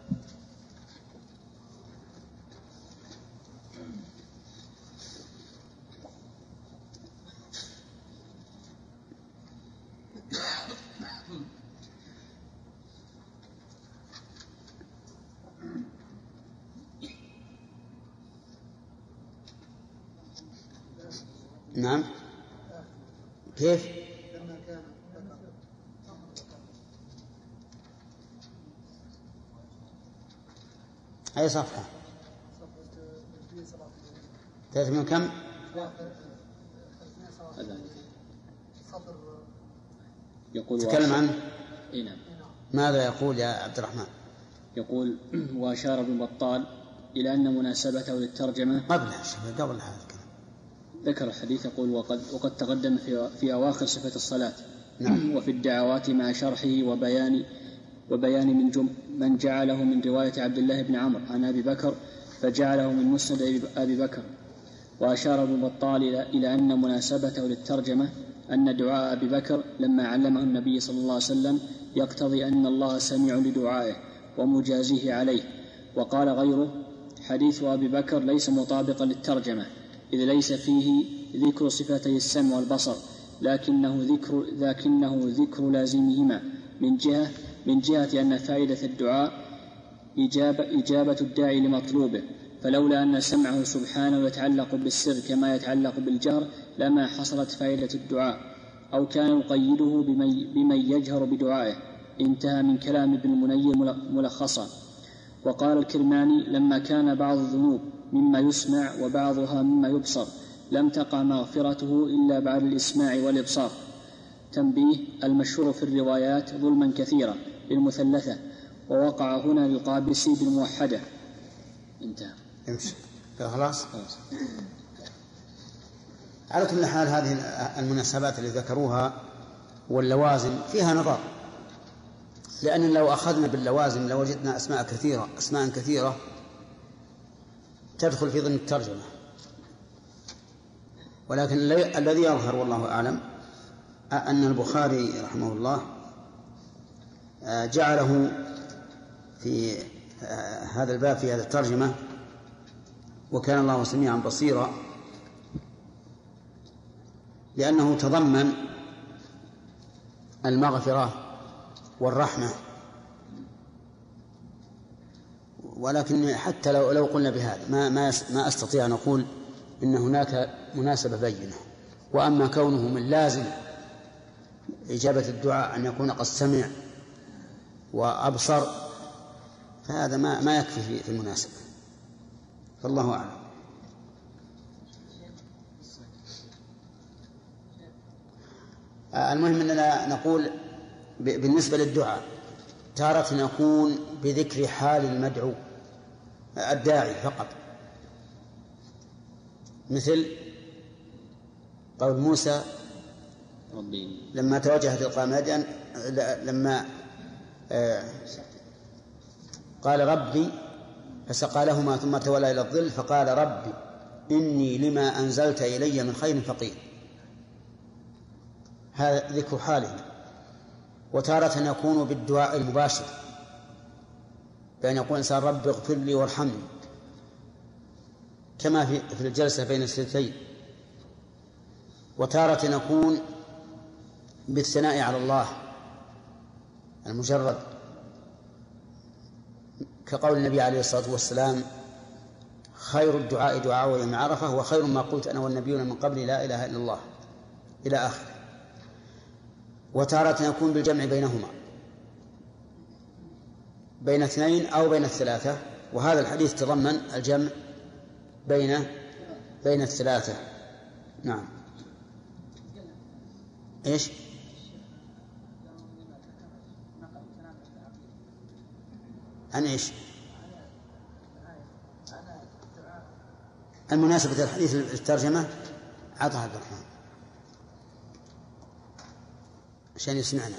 نعم. كيف؟ أي صفحة؟ ثلاثة من كم؟ يقول تكلم عنه. إيه نعم. ماذا يقول يا عبد الرحمن؟ يقول وأشار ابن بطال إلى أن مناسبته للترجمة قبل قبل هذا ذكر الحديث. يقول وقد, وقد تقدم في, في أواخر صفة الصلاة. نعم. وفي الدعوات مع شرحه وبيان وبيان من, جم من جعله من رواية عبد الله بن عمرو عن أبي بكر فجعله من مسند أبي بكر. وأشار ابن بطال إلى أن مناسبته للترجمة أن دعاء أبي بكر لما علمه النبي صلى الله عليه وسلم يقتضي أن الله سميع لدعائه ومجازيه عليه. وقال غيره حديث أبي بكر ليس مطابقا للترجمة، إذ ليس فيه ذكر صفتي السمع والبصر، لكنه ذكر لكنه ذكر لازمهما من جهة من جهة أن فائدة الدعاء إجابة, إجابة الداعي لمطلوبه، فلولا أن سمعه سبحانه يتعلق بالسر كما يتعلق بالجهر لما حصلت فائدة الدعاء، أو كان يقيده بمن, بمن يجهر بدعائه. انتهى من كلام ابن المنير ملخصا. وقال الكرماني لما كان بعض الذنوب مما يسمع وبعضها مما يبصر لم تقع مغفرته إلا بعد الإسماع والإبصار. تنبيه: المشهور في الروايات ظلما كثيرا للمثلثة، ووقع هنا للقابسي بالموحدة. انتهى. امشي خلاص. على كل حال هذه المناسبات اللي ذكروها واللوازم فيها نظر، لأن لو أخذنا باللوازم لوجدنا أسماء كثيرة أسماء كثيرة تدخل في ضمن الترجمة، ولكن الذي يظهر والله أعلم أن البخاري رحمه الله جعله في هذا الباب في هذه الترجمة وكان الله سميعا بصيرا، لأنه تضمن المغفرة والرحمة. ولكن حتى لو لو قلنا بهذا ما ما ما استطيع أن أقول إن هناك مناسبة بينة. وأما كونه من لازم إجابة الدعاء أن يكون قد سمع وأبصر فهذا ما ما يكفي في المناسبة، فالله أعلم. المهم أننا نقول بالنسبة للدعاء تارة نكون بذكر حال المدعو الداعي فقط، مثل قول موسى ربي لما توجه تلقاء مدين لما آه قال ربي فسقى لهما ثم تولى إلى الظل فقال ربي إني لما أنزلت إلي من خير فقير. هذا ذكر حاله. وتارة يكون بالدعاء المباشر بأن يقول إنسان رب اغفر لي وارحمني كما في في الجلسة بين السجدتين. وتارة يكون بالثناء على الله المجرد كقول النبي عليه الصلاة والسلام خير الدعاء دعاء يوم عرفة وخير ما قلت أنا والنبيون من قبل لا إله إلا الله إلى آخره. وتارة يكون بالجمع بينهما بين اثنين أو بين الثلاثة، وهذا الحديث تضمن الجمع بين بين الثلاثة. نعم. إيش؟ عن إيش؟ المناسبة الحديث الترجمة عطها عبد الرحمن عشان يسمعنا.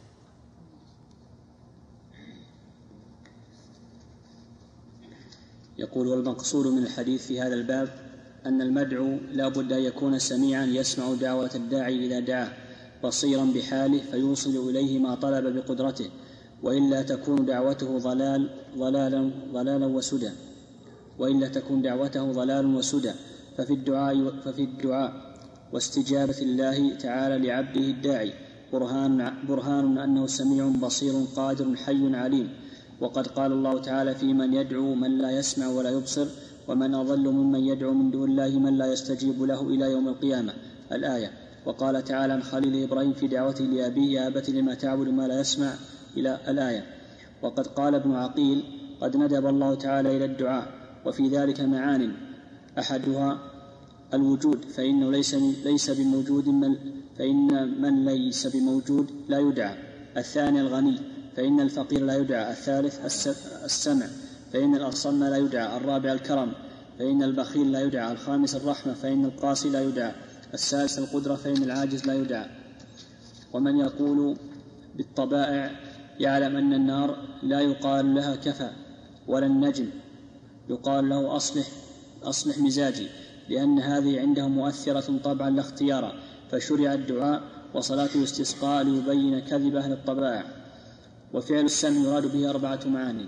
يقول والمقصود من الحديث في هذا الباب أن المدعو لا بد أن يكون سميعا يسمع دعوة الداعي إذا دعاه بصيرا بحاله فيوصل إليه ما طلب بقدرته، وإلا تكون دعوته ضلال ضلالا ضلالا وسدى وإلا تكون دعوته ضلال وسدى ففي الدعاء ففي الدعاء واستجابة الله تعالى لعبده الداعي برهان برهان أنه سميع بصير قادر حي عليم. وقد قال الله تعالى في من يدعو من لا يسمع ولا يبصر ومن أضل ممن يدعو من دون الله من لا يستجيب له إلى يوم القيامة الآية. وقال تعالى عن خليل إبراهيم في دعوته لأبيه يا أبت لما تعبد ما لا يسمع إلى الآية. وقد قال ابن عقيل قد ندب الله تعالى إلى الدعاء وفي ذلك معان أحدها الوجود فإنه ليس ليس بموجود من فإن من ليس بموجود لا يدعى. الثاني الغني فإن الفقير لا يدعى. الثالث السمع فإن الأصم لا يدعى. الرابع الكرم فإن البخيل لا يدعى. الخامس الرحمة فإن القاسي لا يدعى. السادس القدرة فإن العاجز لا يدعى. ومن يقول بالطبائع يعلم أن النار لا يقال لها كفى ولا النجم يقال له أصلح أصلح مزاجي لأن هذه عنده مؤثرة طبعا لا اختيارا، فشرع الدعاء وصلاة الاستسقاء ليبين كذب أهل الطبائع. وفعل السمع يراد به أربعة معاني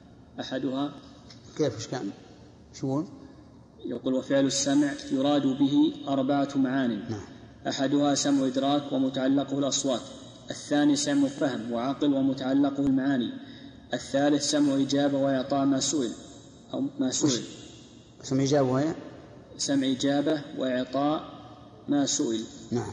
أحدها كيف إيش كان شو يقول وفعل السمع يراد به أربعة معاني أحدها سمع إدراك ومتعلقه الأصوات. الثاني سمع فهم وعقل ومتعلقه المعاني. الثالث سمع إجابة وإعطاء ما سئل أو ما سئل سمع إجابة وهي سمع إجابة وإعطاء ما سئل. نعم.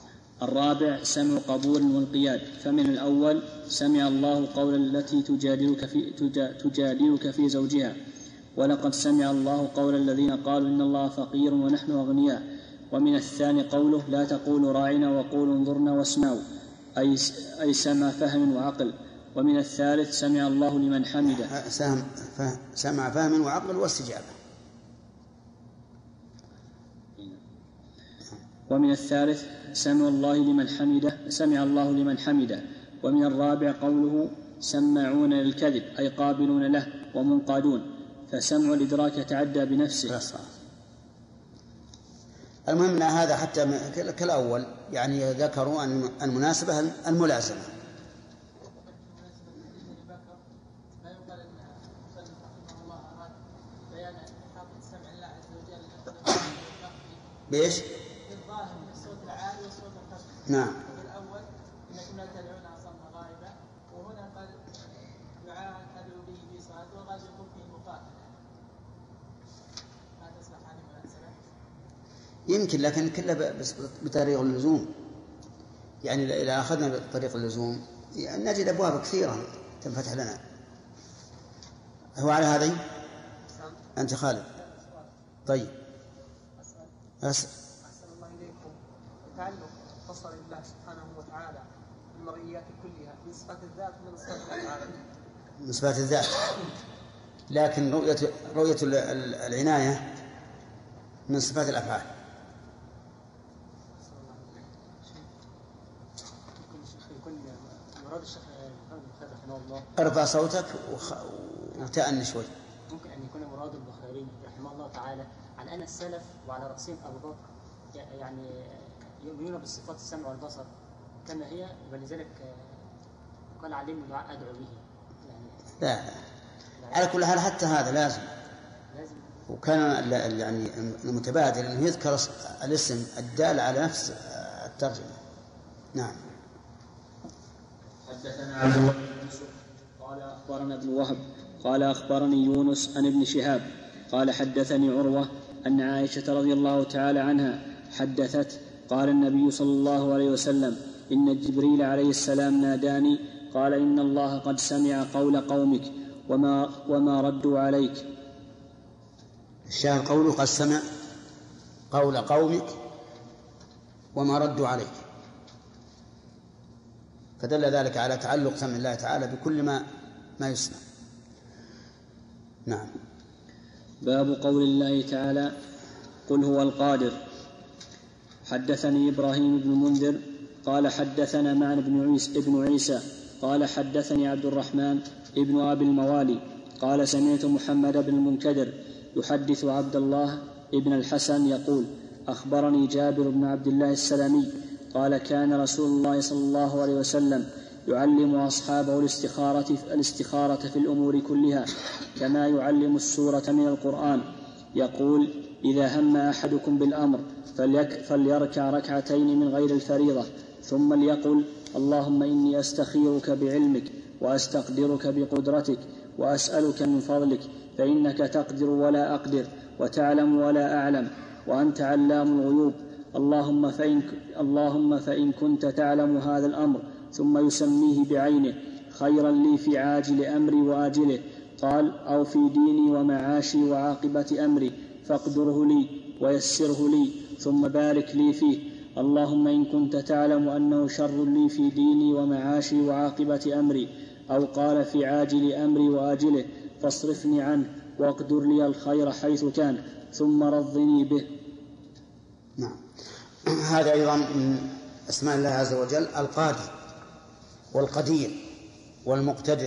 الرابع سمع قبول وانقياد. فمن الأول سمع الله قول التي تجادلك في, تجادلك في زوجها ولقد سمع الله قول الذين قالوا إن الله فقير ونحن أغنياء. ومن الثاني قوله لا تقولوا راعنا وقولوا انظرنا واسمعوا أي, أي سمع فهم وعقل. ومن الثالث سمع الله لمن حمده سمع فهم وعقل واستجابة. ومن الثالث سمع الله لمن حمده سمع الله لمن حمده. ومن الرابع قوله سماعون للكذب أي قابلون له ومنقادون، فسمع الإدراك يتعدى بنفسه. المهم أن هذا حتى كالأول يعني ذكروا أن المناسبة الملازمة. بإيش؟ بالظاهر الصوت العالي والصوت الخفي. نعم. في الأول إنكم لا تدعون أصم غائبا، وهنا قال دعاء تدعو به في صلاة وقد يكون فيه مقاتلة. ما تصلح هذه المناسبة؟ يمكن، لكن كله بطريق اللزوم. يعني إذا أخذنا بطريق اللزوم يعني نجد أبواب كثيرة تنفتح لنا. هو على هذه أنت خالد. طيب أسأل أحسن الله إليكم. تعلق بصر الله سبحانه وتعالى بالمرئيات كلها من صفات الذات ومن صفات الأفعال. من صفات الذات، لكن رؤية رؤية العناية من صفات الأفعال. رحمه الله ارفع صوتك وخ... وتأني شوي. ممكن أن يكون مراد البخاري رحمه الله تعالى عن أن السلف وعلى رأسهم أبو بكر يعني يؤمنون بالصفات السمع والبصر كما هي، ولذلك قال عليهم الدعاء أدعو به يعني. لا على كل حال حتى هذا لازم لازم. وكان يعني المتبادل أنه يذكر الاسم الدال على نفس الترجمة. نعم. حدثنا عبد الله بن يوسف قال أخبرنا ابن وهب قال أخبرني يونس عن ابن شهاب قال حدثني عروة أن عائشة رضي الله تعالى عنها حدثت قال النبي صلى الله عليه وسلم إن جبريل عليه السلام ناداني قال إن الله قد سمع قول قومك وما, وما ردوا عليك. الشاهد قوله قد سمع قول قومك وما ردوا عليك، فدل ذلك على تعلق سمع الله تعالى بكل ما ما يسمع. نعم. باب قول الله تعالى قل هو القادر. حدثني إبراهيم بن المنذر قال حدثنا معن بن عيسى, ابن عيسى قال حدثني عبد الرحمن ابن أبي الموالي قال سمعت محمد بن المنكدر يحدث عبد الله ابن الحسن يقول أخبرني جابر بن عبد الله السلمي قال كان رسول الله صلى الله عليه وسلم يعلم أصحابه الاستخارة, الاستخارة في الأمور كلها كما يعلم السورة من القرآن. يقول إذا هم أحدكم بالأمر فليركع ركعتين من غير الفريضة ثم ليقل اللهم إني أستخيرك بعلمك وأستقدرك بقدرتك وأسألك من فضلك فإنك تقدر ولا أقدر وتعلم ولا أعلم وأنت علام الغيوب اللهم فإن, اللهم فإن كنت تعلم هذا الأمر ثم يسميه بعينه خيرا لي في عاجل أمري وآجله قال أو في ديني ومعاشي وعاقبة أمري فاقدره لي ويسره لي ثم بارك لي فيه اللهم إن كنت تعلم أنه شر لي في ديني ومعاشي وعاقبة أمري أو قال في عاجل أمري وآجله فاصرفني عنه واقدر لي الخير حيث كان ثم رضني به. نعم. هذا أيضا من أسماء الله عز وجل القادر والقدير والمقتدر،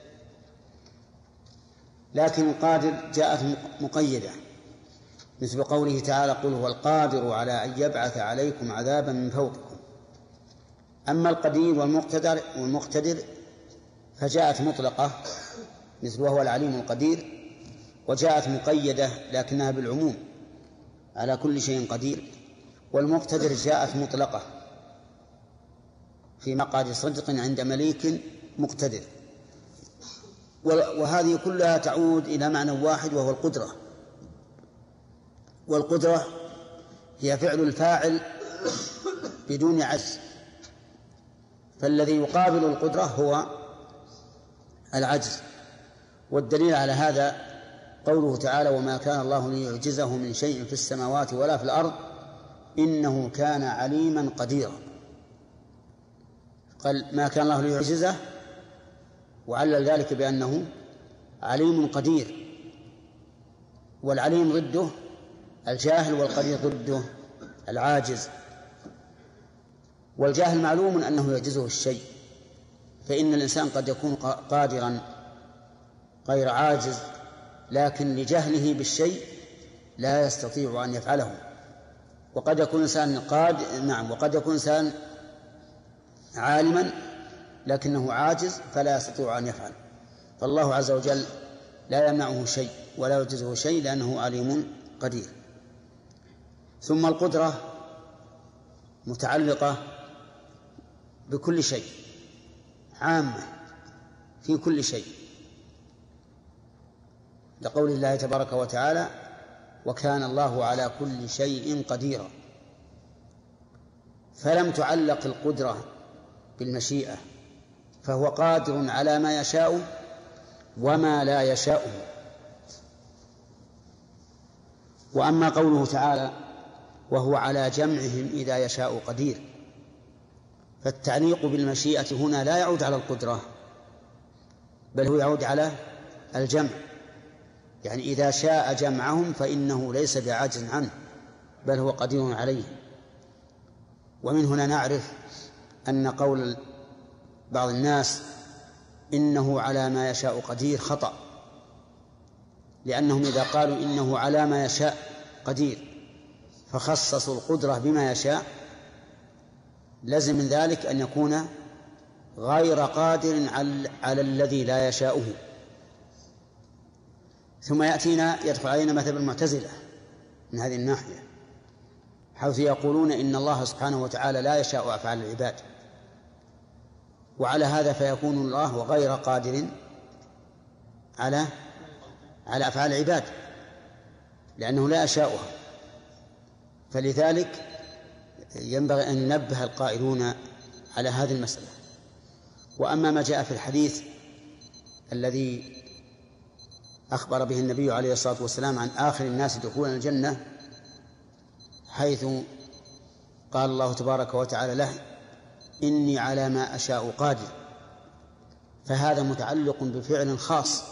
لكن القادر جاءت مقيدة مثل قوله تعالى قل هو القادر على أن يبعث عليكم عذابا من فوقكم. أما القدير والمقتدر, والمقتدر فجاءت مطلقة مثل وهو العليم القدير، وجاءت مقيدة لكنها بالعموم على كل شيء قدير. والمقتدر جاءت مطلقة في مقعد صدق عند مليك مقتدر، وهذه كلها تعود إلى معنى واحد وهو القدرة. والقدرة هي فعل الفاعل بدون عجز، فالذي يقابل القدرة هو العجز. والدليل على هذا قوله تعالى وما كان الله ليعجزه من شيء في السماوات ولا في الأرض إنه كان عليما قديرا. قال ما كان الله ليعجزه وعلل ذلك بأنه عليم قدير، والعليم ضده الجاهل والقدير ضده العاجز. والجاهل معلوم أنه يعجزه الشيء، فإن الإنسان قد يكون قادرا غير عاجز لكن لجهله بالشيء لا يستطيع أن يفعله. وقد يكون إنسان قادر نعم وقد يكون إنسان عالما لكنه عاجز فلا يستطيع أن يفعل. فالله عز وجل لا يمنعه شيء ولا يعجزه شيء لأنه عليم قدير. ثم القدرة متعلقة بكل شيء، عامة في كل شيء، لقول الله تبارك وتعالى وكان الله على كل شيء قديرا. فلم تعلق القدرة بالمشيئة، فهو قادر على ما يشاء وما لا يشاء. وأما قوله تعالى وهو على جمعهم إذا يشاء قدير، فالتعليق بالمشيئة هنا لا يعود على القدرة بل هو يعود على الجمع، يعني إذا شاء جمعهم فإنه ليس بعاجز عنه بل هو قدير عليه. ومن هنا نعرف أن قول بعض الناس إنه على ما يشاء قدير خطأ، لأنهم إذا قالوا إنه على ما يشاء قدير فخصصوا القدرة بما يشاء لازم من ذلك أن يكون غير قادر على الذي لا يشاؤه. ثم يأتينا يدخل علينا مذهب المعتزلة من هذه الناحية، حيث يقولون إن الله سبحانه وتعالى لا يشاء أفعال العباد، وعلى هذا فيكون الله غير قادر على على أفعال العباد لأنه لا يشاؤها. فلذلك ينبغي أن ينبه القائلون على هذه المسألة. وأما ما جاء في الحديث الذي أخبر به النبي عليه الصلاة والسلام عن آخر الناس دخولا الجنة، حيث قال الله تبارك وتعالى له: إني على ما أشاء قادر، فهذا متعلق بفعل خاص،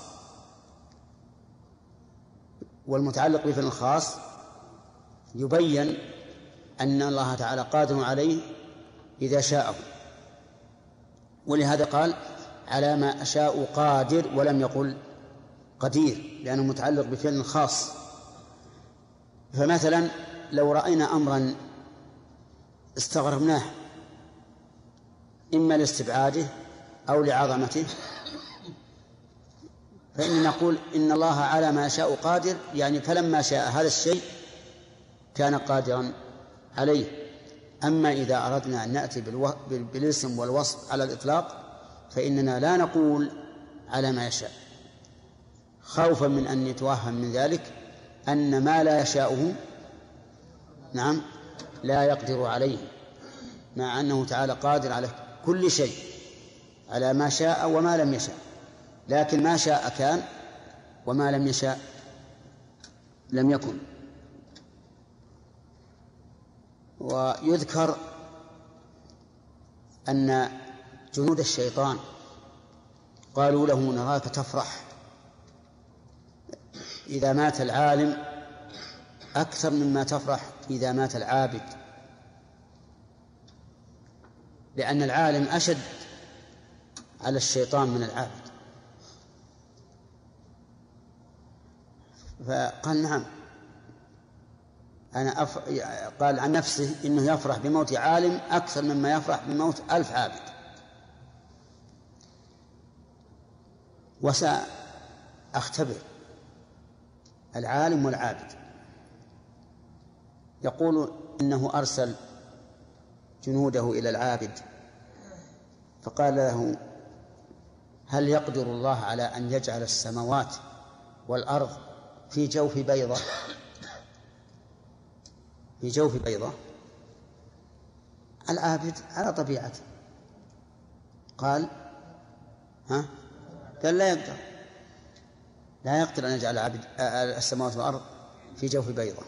والمتعلق بفعل خاص يبين أن الله تعالى قادر عليه إذا شاءه، ولهذا قال على ما أشاء قادر ولم يقل قدير، لأنه متعلق بفعل خاص. فمثلا لو رأينا أمرا استغربناه إما لاستبعاده أو لعظمته، فإن نقول إن الله على ما يشاء قادر، يعني فلما شاء هذا الشيء كان قادرا عليه. أما إذا أردنا أن نأتي بالاسم والوصف على الإطلاق فإننا لا نقول على ما يشاء، خوفا من أن يتوهم من ذلك أن ما لا يشاءه نعم لا يقدر عليه، مع أنه تعالى قادر على كل شيء، على ما شاء وما لم يشاء، لكن ما شاء كان وما لم يشاء لم يكن. ويذكر أن جنود الشيطان قالوا له: نراك تفرح إذا مات العالم أكثر مما تفرح إذا مات العابد، لأن العالم أشد على الشيطان من العابد. فقال: نعم، أنا أف... قال عن نفسه إنه يفرح بموت عالم أكثر مما يفرح بموت ألف عابد. وسأختبر العالم والعابد. يقول إنه أرسل جنوده إلى العابد فقال له: هل يقدر الله على أن يجعل السماوات والأرض في جوف بيضة في جوف بيضة؟ العابد على طبيعته قال ها قال لا يقدر لا يقدر أن يجعل العابد السماوات والأرض في جوف بيضة.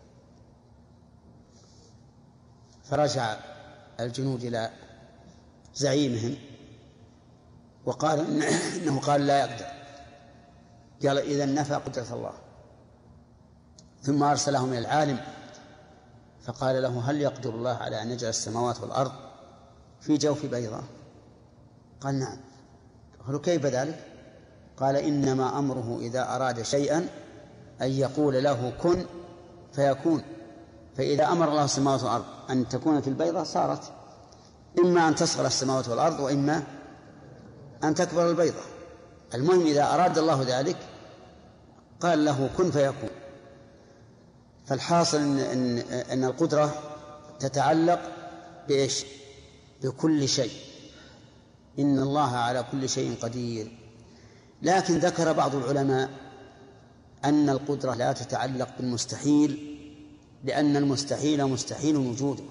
فرجع الجنود إلى زعيمهم وقال إنه قال لا يقدر. قال: إذن نفى قدرة الله. ثم أرسلهم إلى العالم فقال له: هل يقدر الله على أن يجعل السماوات والأرض في جوف بيضة؟ قال: نعم. قالوا: كيف ذلك؟ قال: إنما أمره إذا أراد شيئا أن يقول له كن فيكون، فإذا أمر الله السماوات والأرض أن تكون في البيضة صارت، إما أن تصغر السماوات والأرض وإما أن تكبر البيضة. المهم إذا أراد الله ذلك قال له كن فيكون. فالحاصل إن, إن, إن القدرة تتعلق بإيش؟ بكل شيء، إن الله على كل شيء قدير. لكن ذكر بعض العلماء أن القدرة لا تتعلق بالمستحيل، لأن المستحيل مستحيل وجوده.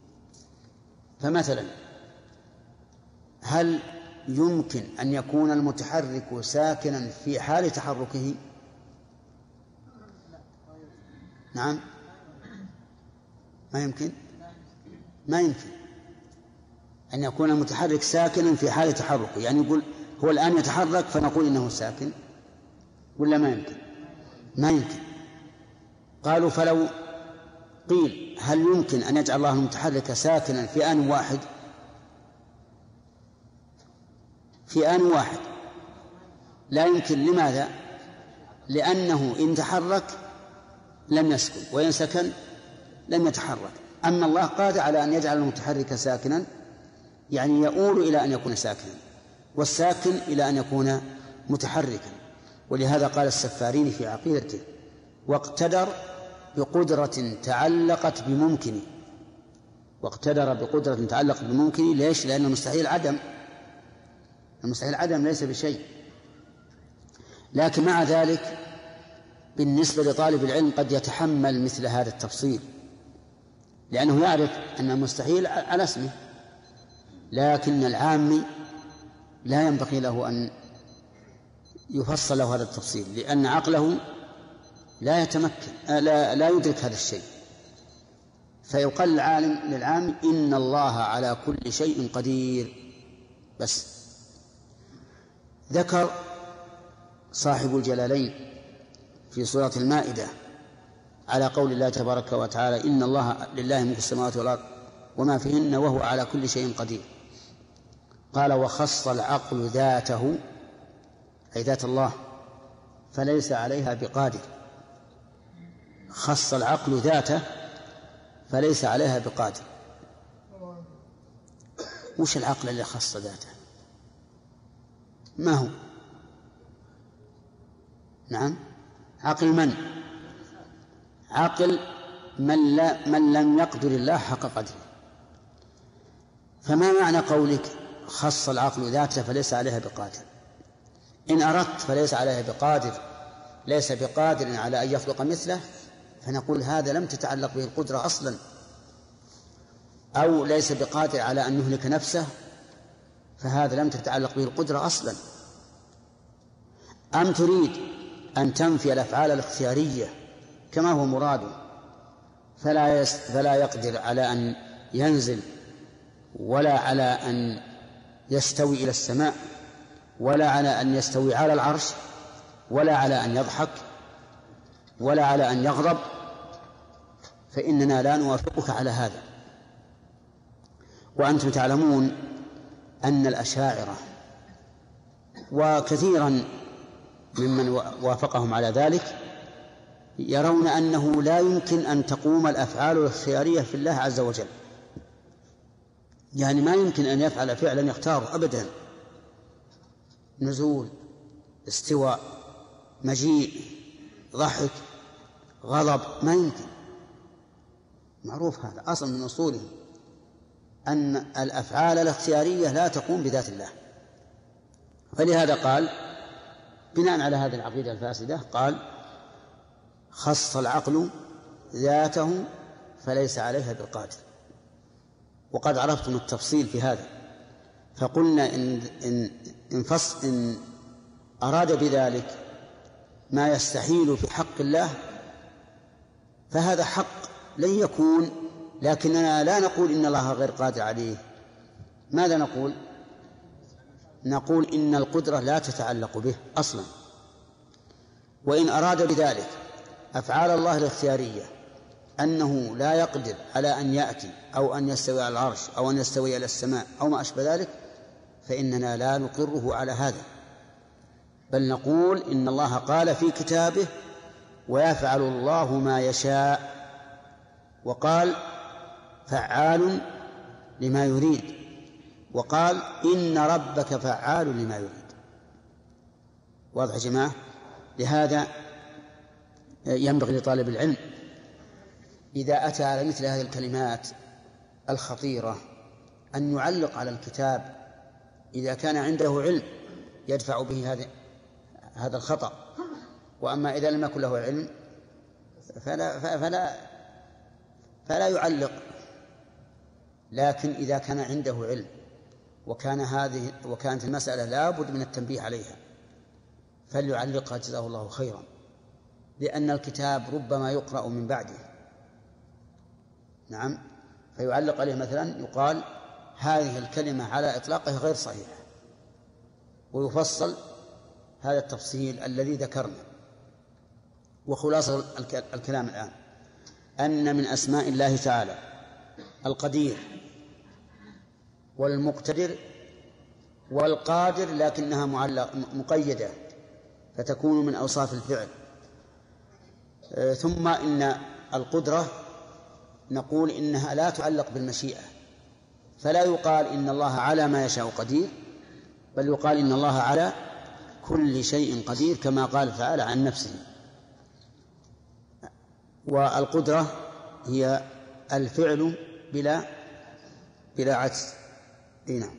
فمثلا هل يمكن أن يكون المتحرك ساكنا في حال تحركه؟ نعم، ما يمكن ما يمكن أن يكون المتحرك ساكنا في حال تحركه، يعني يقول هو الآن يتحرك فنقول إنه ساكن، ولا ما يمكن؟ ما يمكن. قالوا: فلو قيل هل يمكن أن يجعل الله المتحرك ساكنا في آن واحد في آن واحد لا يمكن. لماذا؟ لأنه إن تحرك لم يسكن، وإن سكن لم يتحرك. أما الله قادر على أن يجعل المتحرك ساكنا، يعني يؤول إلى أن يكون ساكنا، والساكن إلى أن يكون متحركا. ولهذا قال السفارين في عقيدته: واقتدر بقدرة تعلقت بممكن. واقتدر بقدرة تعلقت بممكن. ليش؟ لأن المستحيل عدم، المستحيل عدم ليس بشيء. لكن مع ذلك بالنسبة لطالب العلم قد يتحمل مثل هذا التفصيل، لأنه يعرف أن المستحيل على اسمه. لكن العامي لا ينبغي له أن يفصل له هذا التفصيل، لأن عقله لا يتمكن، لا, لا يدرك هذا الشيء. فيقال العالم للعام: إن الله على كل شيء قدير. بس ذكر صاحب الجلالين في سورة المائدة على قول الله تبارك وتعالى: إن الله لله ملك السماوات والأرض وما فيهن وهو على كل شيء قدير. قال: وخص العقل ذاته، أي ذات الله، فليس عليها بقادر. خص العقل ذاته فليس عليها بقادر. وش العقل اللي خص ذاته؟ ما هو؟ نعم، عقل من؟ عقل من, لا من لم يقدر الله حق قدره. فما معنى قولك خص العقل ذاته فليس عليها بقادر؟ إن أردت فليس عليها بقادر، ليس بقادر على أن يخلق مثله، فنقول هذا لم تتعلق به القدرة أصلا. أو ليس بقادر على أن يهلك نفسه، فهذا لم تتعلق به القدرة أصلا. أم تريد أن تنفي الأفعال الاختيارية كما هو مراده، فلا, يس فلا يقدر على أن ينزل، ولا على أن يستوي إلى السماء، ولا على أن يستوي على العرش، ولا على أن يضحك، ولا على أن يغضب، فإننا لا نوافقك على هذا. وأنتم تعلمون أن الأشاعرة وكثيرا ممن وافقهم على ذلك يرون أنه لا يمكن أن تقوم الأفعال الاختيارية في الله عز وجل، يعني ما يمكن أن يفعل فعلا يختار أبدا، نزول، استواء، مجيء، ضحك، غضب، ما يمكن. معروف هذا أصل من أصوله، أن الأفعال الاختيارية لا تقوم بذات الله. فلهذا قال بناء على هذه العقيدة الفاسدة، قال: خص العقل ذاته فليس عليها بقادر. وقد عرفتم التفصيل في هذا، فقلنا إن, إن, إن, فص إن أراد بذلك ما يستحيل في حق الله فهذا حق لن يكون، لكننا لا نقول إن الله غير قادر عليه. ماذا نقول؟ نقول إن القدرة لا تتعلق به أصلا. وإن أراد بذلك أفعال الله الاختيارية أنه لا يقدر على أن يأتي أو أن يستوي على العرش أو أن يستوي على السماء أو ما أشبه ذلك، فإننا لا نقره على هذا، بل نقول إن الله قال في كتابه: ويفعل الله ما يشاء، وقال: فعال لما يريد، وقال: إن ربك فعال لما يريد. واضح يا جماعة؟ لهذا ينبغي لطالب العلم إذا أتى على مثل هذه الكلمات الخطيرة أن يعلق على الكتاب إذا كان عنده علم يدفع به هذا هذا الخطأ. وأما إذا لم يكن له علم فلا فلا فلا يعلق. لكن إذا كان عنده علم وكان هذه وكانت المسألة لا بد من التنبيه عليها فليعلقها جزاه الله خيرا، لأن الكتاب ربما يقرأ من بعده. نعم، فيعلق عليه مثلا يقال: هذه الكلمة على إطلاقها غير صحيحة، ويفصل هذا التفصيل الذي ذكرنا. وخلاصة الكلام الآن أن من أسماء الله تعالى القدير والمقتدر والقادر، لكنها معلق مقيدة فتكون من أوصاف الفعل. ثم إن القدرة نقول إنها لا تعلق بالمشيئة، فلا يقال إن الله على ما يشاء قدير، بل يقال إن الله على كل شيء قدير كما قال تعالى عن نفسه. والقدرة هي الفعل بلا بلا عجز. نعم.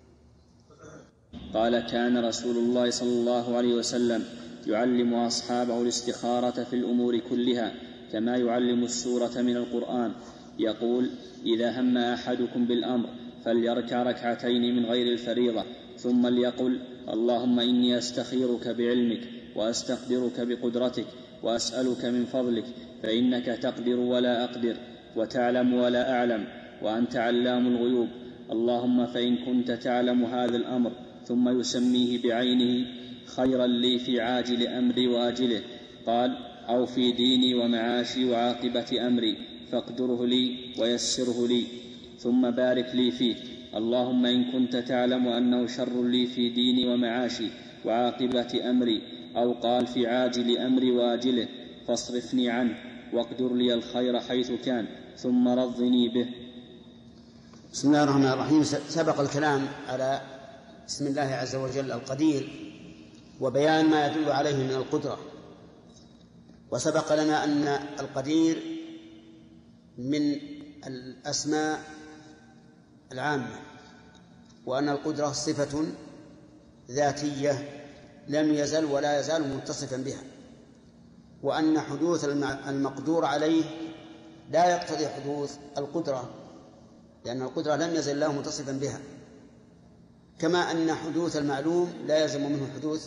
قال كان رسول الله صلى الله عليه وسلم يعلم أصحابه الاستخارة في الأمور كلها كما يعلم السورة من القرآن. يقول: إذا هم أحدكم بالأمر فليركع ركعتين من غير الفريضة، ثم ليقل: اللهم إني أستخيرك بعلمك وأستقدرك بقدرتك وأسألك من فضلك، فإنك تقدر ولا أقدر وتعلم ولا أعلم وأنت علام الغيوب. اللهم فإن كنت تعلم هذا الأمر، ثم يسميه بعينه: خيرا لي في عاجل أمري وآجله، قال: أو في ديني ومعاشي وعاقبة أمري، فاقدره لي ويسره لي، ثم بارك لي فيه. اللهم إن كنت تعلم أنه شر لي في ديني ومعاشي وعاقبة أمري، أو قال في عاجل أمري وآجله، فاصرفني عنه واقدر لي الخير حيث كان، ثم رضني به. بسم الله الرحمن الرحيم. سبق الكلام على بسم الله عز وجل القدير وبيان ما يدل عليه من القدرة، وسبق لنا أن القدير من الأسماء العامة، وأن القدرة صفة ذاتية لم يزل ولا يزال متصفا بها، وأن حدوث المقدور عليه لا يقتضي حدوث القدرة، لأن القدرة لم يزل الله متصفا بها، كما أن حدوث المعلوم لا يلزم منه حدوث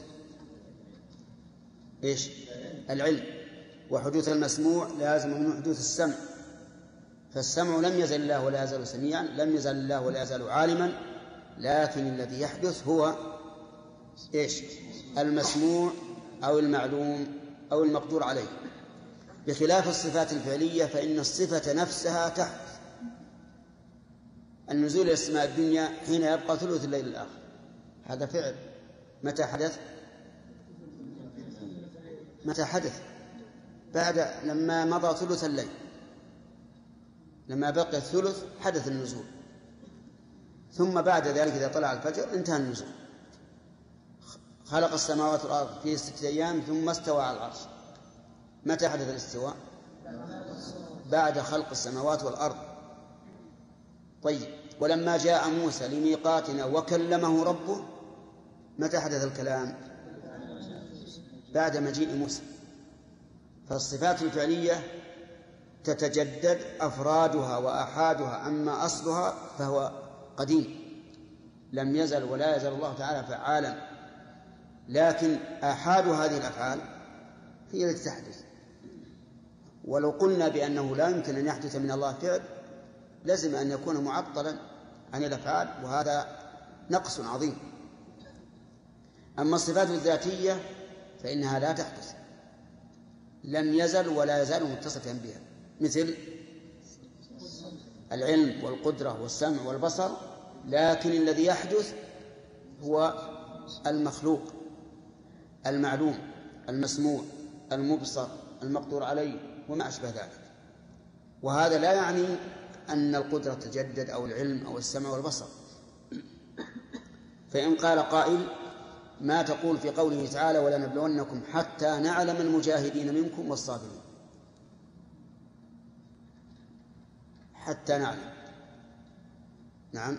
إيش؟ العلم، وحدوث المسموع لا يلزم منه حدوث السمع. فالسمع لم يزل الله ولا يزال سميعا، لم يزل الله ولا يزال عالما، لكن الذي يحدث هو إيش؟ المسموع أو المعلوم أو المقدور عليه، بخلاف الصفات الفعلية فإن الصفة نفسها تحدث. النزول إلى السماء الدنيا حين يبقى ثلث الليل الآخر، هذا فعل. متى حدث؟ متى حدث؟ بعد لما مضى ثلث الليل، لما بقي الثلث حدث النزول، ثم بعد ذلك إذا طلع الفجر انتهى النزول. خلق السماوات والأرض في ستة أيام ثم استوى على العرش. متى حدث الاستواء؟ بعد خلق السماوات والأرض. طيب، ولما جاء موسى لميقاتنا وكلمه ربه، متى حدث الكلام؟ بعد مجيء موسى. فالصفات الفعلية تتجدد أفرادها وآحادها، أما أصلها فهو قديم لم يزل ولا يزل الله تعالى فعالا، لكن آحاد هذه الأفعال هي التي تحدث. ولو قلنا بأنه لا يمكن أن يحدث من الله فعل لازم أن يكون معطلا عن الأفعال، وهذا نقص عظيم. أما الصفات الذاتية فإنها لا تحدث، لم يزل ولا يزال متصفا بها، مثل العلم والقدرة والسمع والبصر، لكن الذي يحدث هو المخلوق المعلوم المسموع المبصر المقدور عليه وما أشبه ذلك. وهذا لا يعني أن القدرة تجدد أو العلم أو السمع والبصر. فإن قال قائل: ما تقول في قوله تعالى ولنبلونكم حتى نعلم المجاهدين منكم والصابرين؟ حتى نعلم، نعم،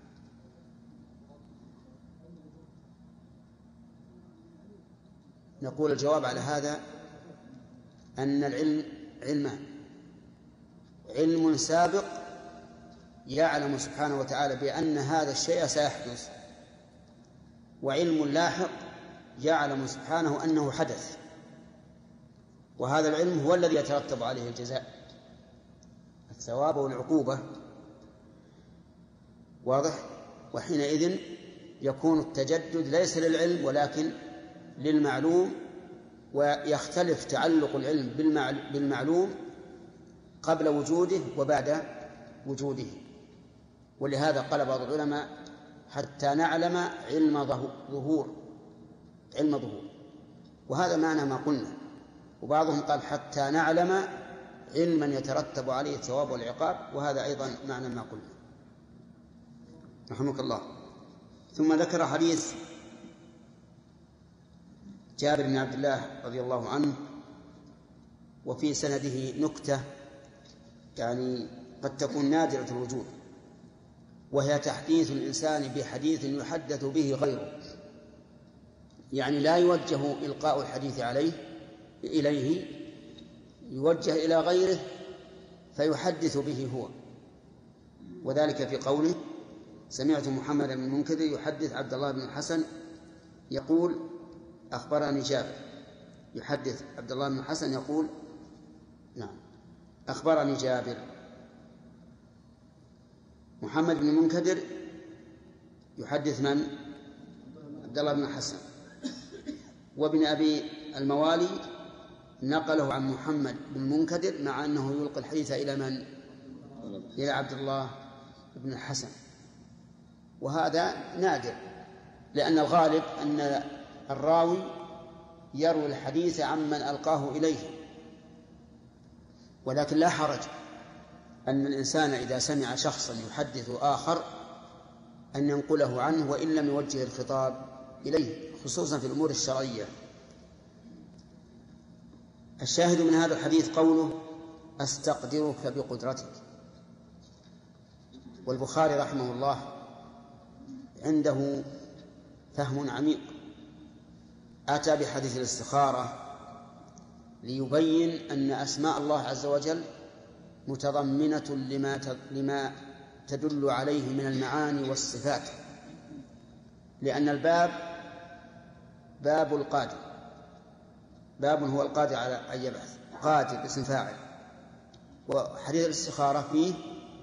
نقول الجواب على هذا أن العلم علمان: علم سابق يعلم سبحانه وتعالى بأن هذا الشيء سيحدث، وعلم لاحق يعلم سبحانه أنه حدث، وهذا العلم هو الذي يترتب عليه الجزاء، الثواب والعقوبة. واضح؟ وحينئذ يكون التجدد ليس للعلم ولكن للمعلوم، ويختلف تعلق العلم بالمعلوم قبل وجوده وبعد وجوده. ولهذا قال بعض العلماء: حتى نعلم علم ظهور، علم ظهور. وهذا معنى ما قلنا. وبعضهم قال حتى نعلم علما يترتب عليه الثواب والعقاب، وهذا أيضا معنى ما قلنا رحمك الله. ثم ذكر حديث جابر بن عبد الله رضي الله عنه، وفي سنده نكتة يعني قد تكون نادرة الوجود، وهي تحديث الإنسان بحديث يحدث به غيره، يعني لا يوجه إلقاء الحديث عليه إليه، يوجه إلى غيره فيحدث به هو. وذلك في قوله: سمعت محمد بن المنكدر يحدث عبد الله بن الحسن يقول أخبرني جابر، يحدث عبد الله بن الحسن يقول نعم أخبرني جابر. محمد بن المنكدر يحدث من؟ عبد الله بن الحسن. وابن أبي الموالي نقله عن محمد بن المنكدر مع أنه يلقي الحديث إلى من؟ إلى عبد الله بن الحسن. وهذا نادر، لأن الغالب أن الراوي يروي الحديث عمن ألقاه إليه. ولكن لا حرج أن الإنسان إذا سمع شخصا يحدث آخر أن ينقله عنه وإن لم يوجه الخطاب إليه، خصوصا في الأمور الشرعية. الشاهد من هذا الحديث قوله: أستقدرك بقدرتك. والبخاري رحمه الله عنده فهم عميق، أتى بحديث الاستخارة ليبين أن أسماء الله عز وجل متضمنة لما لما تدل عليه من المعاني والصفات، لأن الباب باب القادر، باب هو القادر على أن يبعث، قادر اسم فاعل. وحديث الاستخارة فيه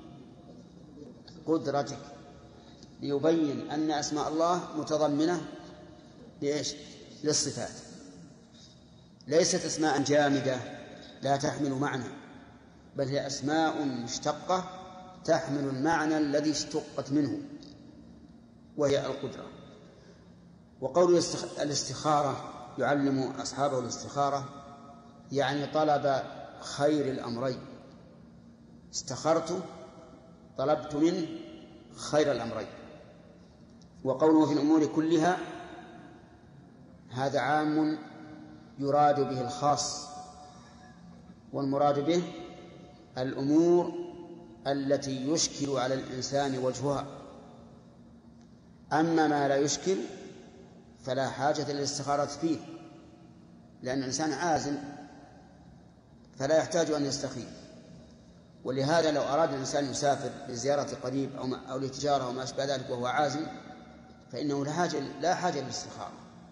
قدرتك، ليبين أن أسماء الله متضمنة لإيش؟ للصفات، ليست أسماء جامدة لا تحمل معنى، بل هي أسماء مشتقة تحمل المعنى الذي اشتقت منه، وهي القدرة. وقول الاستخارة يعلم أصحابه الاستخارة يعني طلب خير الأمرين، استخرت طلبت منه خير الأمرين. وقوله في الأمور كلها هذا عام يراد به الخاص، والمراد به الأمور التي يشكل على الإنسان وجهها. أما ما لا يشكل فلا حاجة للاستخارة فيه، لأن الإنسان عازم فلا يحتاج أن يستخير. ولهذا لو أراد الإنسان يسافر لزيارة قريب أو, أو لتجارة أو ما أشبه ذلك وهو عازم فإنه لا حاجة, لا حاجة للاستخارة.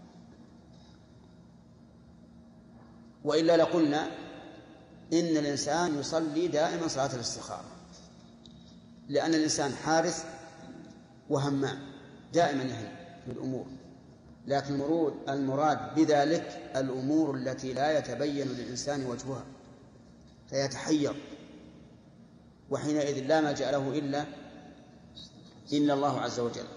وإلا لقلنا إن الإنسان يصلي دائما صلاة الاستخارة، لأن الإنسان حارس وهمام دائما يهم بالأمور، لكن المراد بذلك الأمور التي لا يتبين للإنسان وجهها فيتحير، وحينئذ لا ملجأ له إلا إلا الله عز وجل.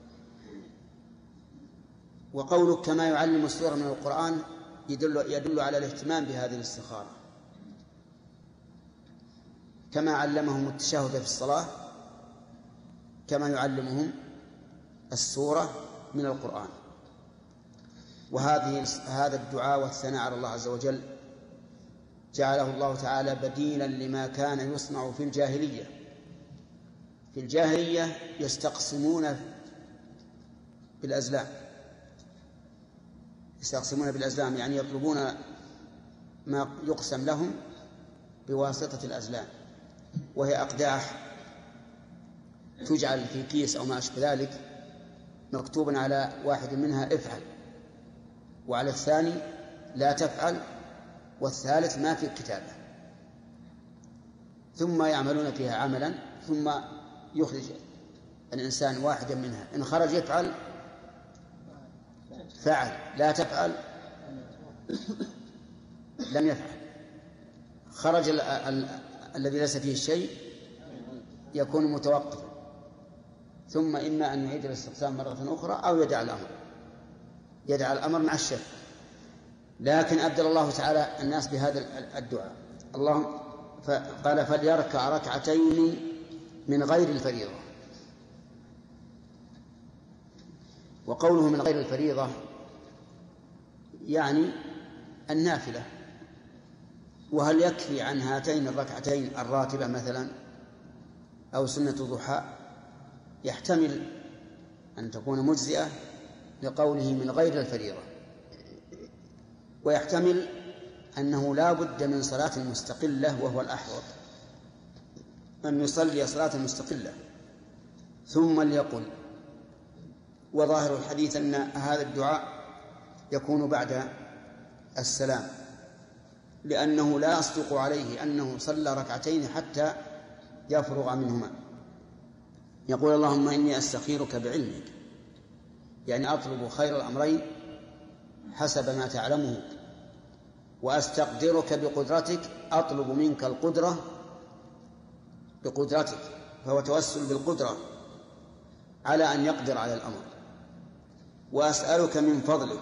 وقولك كما يعلم السورة من القرآن يدل, يدل على الاهتمام بهذه الاستخارة، كما علمهم التشهد في الصلاة كما يعلمهم السورة من القرآن. وهذه هذا الدعاء والثناء على الله عز وجل جعله الله تعالى بديلا لما كان يصنع في الجاهلية. في الجاهلية يستقسمون بالأزلام، يستقسمون بالأزلام يعني يطلبون ما يقسم لهم بواسطة الأزلام، وهي أقداح تجعل في كيس أو ما أشبه ذلك مكتوب على واحد منها افعل، وعلى الثاني لا تفعل، والثالث ما في كتابة، ثم يعملون فيها عملا ثم يخرج الإنسان واحدا منها، إن خرج يفعل فعل، لا تفعل لم يفعل، خرج ال ال الذي ليس فيه الشيء يكون متوقفا، ثم إما أن يعيد الاستقسام مرة أخرى أو يدع الأمر يدع الأمر مع الشك. لكن أبدل الله تعالى الناس بهذا الدعاء. اللهم قال فليركع ركعتين من غير الفريضة. وقوله من غير الفريضة يعني النافلة. وهل يكفي عن هاتين الركعتين الراتبة مثلا أو سنة ضحى؟ يحتمل أن تكون مجزئة لقوله من غير الفريضة، ويحتمل أنه لا بد من صلاة مستقلة، وهو الأحوط أن يصلي صلاة مستقلة ثم ليقل. وظاهر الحديث أن هذا الدعاء يكون بعد السلام، لأنه لا يصدق عليه أنه صلى ركعتين حتى يفرغ منهما. يقول اللهم إني أستخيرك بعلمك، يعني أطلب خير الأمرين حسب ما تعلمه، وأستقدرك بقدرتك، أطلب منك القدرة بقدرتك، فهو توسل بالقدرة على أن يقدر على الأمر. وأسألك من فضلك،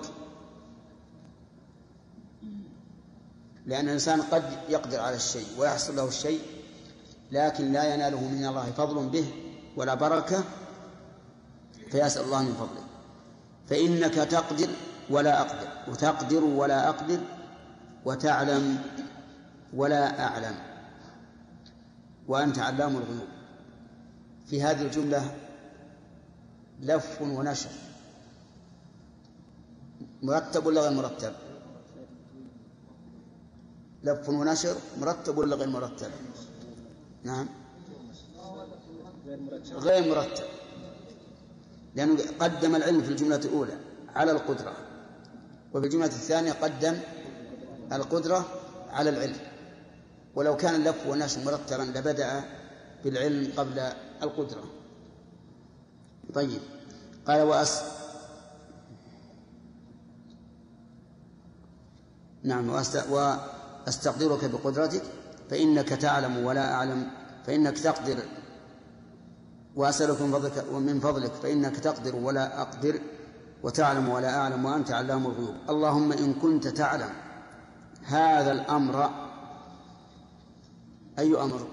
لأن الإنسان قد يقدر على الشيء ويحصل له الشيء لكن لا يناله من الله فضل به ولا بركة، فيسأل الله من فضله. فإنك تقدر ولا أقدر، وتقدر ولا أقدر، وتعلم ولا أعلم، وأنت علام الغيوب. في هذه الجملة لف ونشر، مرتب ولا غير مرتب؟ لف ونشر مرتب ولا غير مرتب؟ نعم غير مرتب، لأنه قدم العلم في الجملة الأولى على القدرة، وفي الجملة الثانية قدم القدرة على العلم. ولو كان اللف والنشر مرتبا لبدأ بالعلم قبل القدرة. طيب، قال وأس نعم وأست... وأستقدرك بقدرتك فإنك تعلم ولا أعلم، فإنك تقدر، وأسألك من فضلك ومن فضلك فإنك تقدر ولا أقدر، وتعلم ولا أعلم، وأنت علام الغيوب. اللهم إن كنت تعلم هذا الأمر، أي أمر؟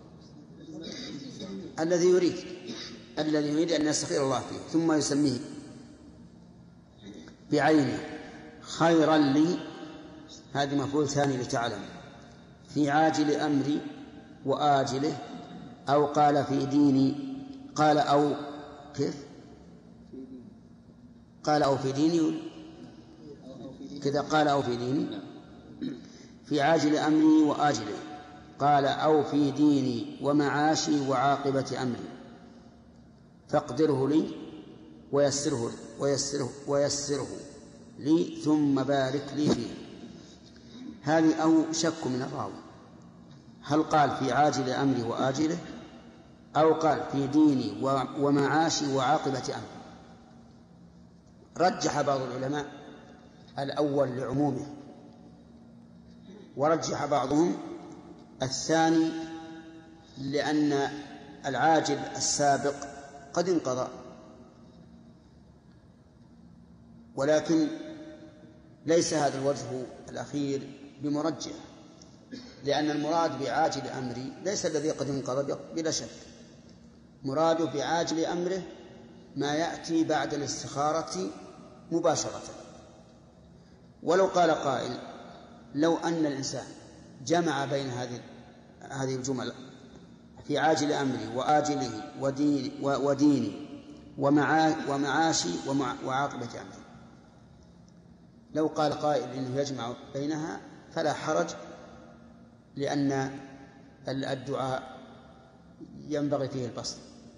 الذي يريد الذي يريد أن يستخير الله فيه، ثم يسميه بعينه خيرا لي، هذه مفعول ثاني لتعلم، في عاجل أمري وآجله، أو قال في ديني، قال أو كيف قال أو في ديني كذا، قال أو في ديني، في عاجل أمري وآجله، قال أو في ديني ومعاشي وعاقبة أمري، فاقدره لي ويسره ويسره ويسره لي ثم بارك لي فيه. هذه أو شك من الراوي، هل قال في عاجل أمري وآجله أو قال في ديني ومعاشي وعاقبة أمري؟ رجح بعض العلماء الأول لعمومه، ورجح بعضهم الثاني لأن العاجل السابق قد انقضى، ولكن ليس هذا الوجه الأخير بمرجح، لأن المراد بعاجل أمري ليس الذي قد انقضى بلا شك، مراده بعاجل أمره ما يأتي بعد الاستخارة مباشرة. ولو قال قائل لو أن الإنسان جمع بين هذه هذه الجمل في عاجل أمري وآجله وديني, وديني ومعاشي وعاقبة أمري، لو قال قائل إنه يجمع بينها فلا حرج، لأن الدعاء ينبغي فيه البسط.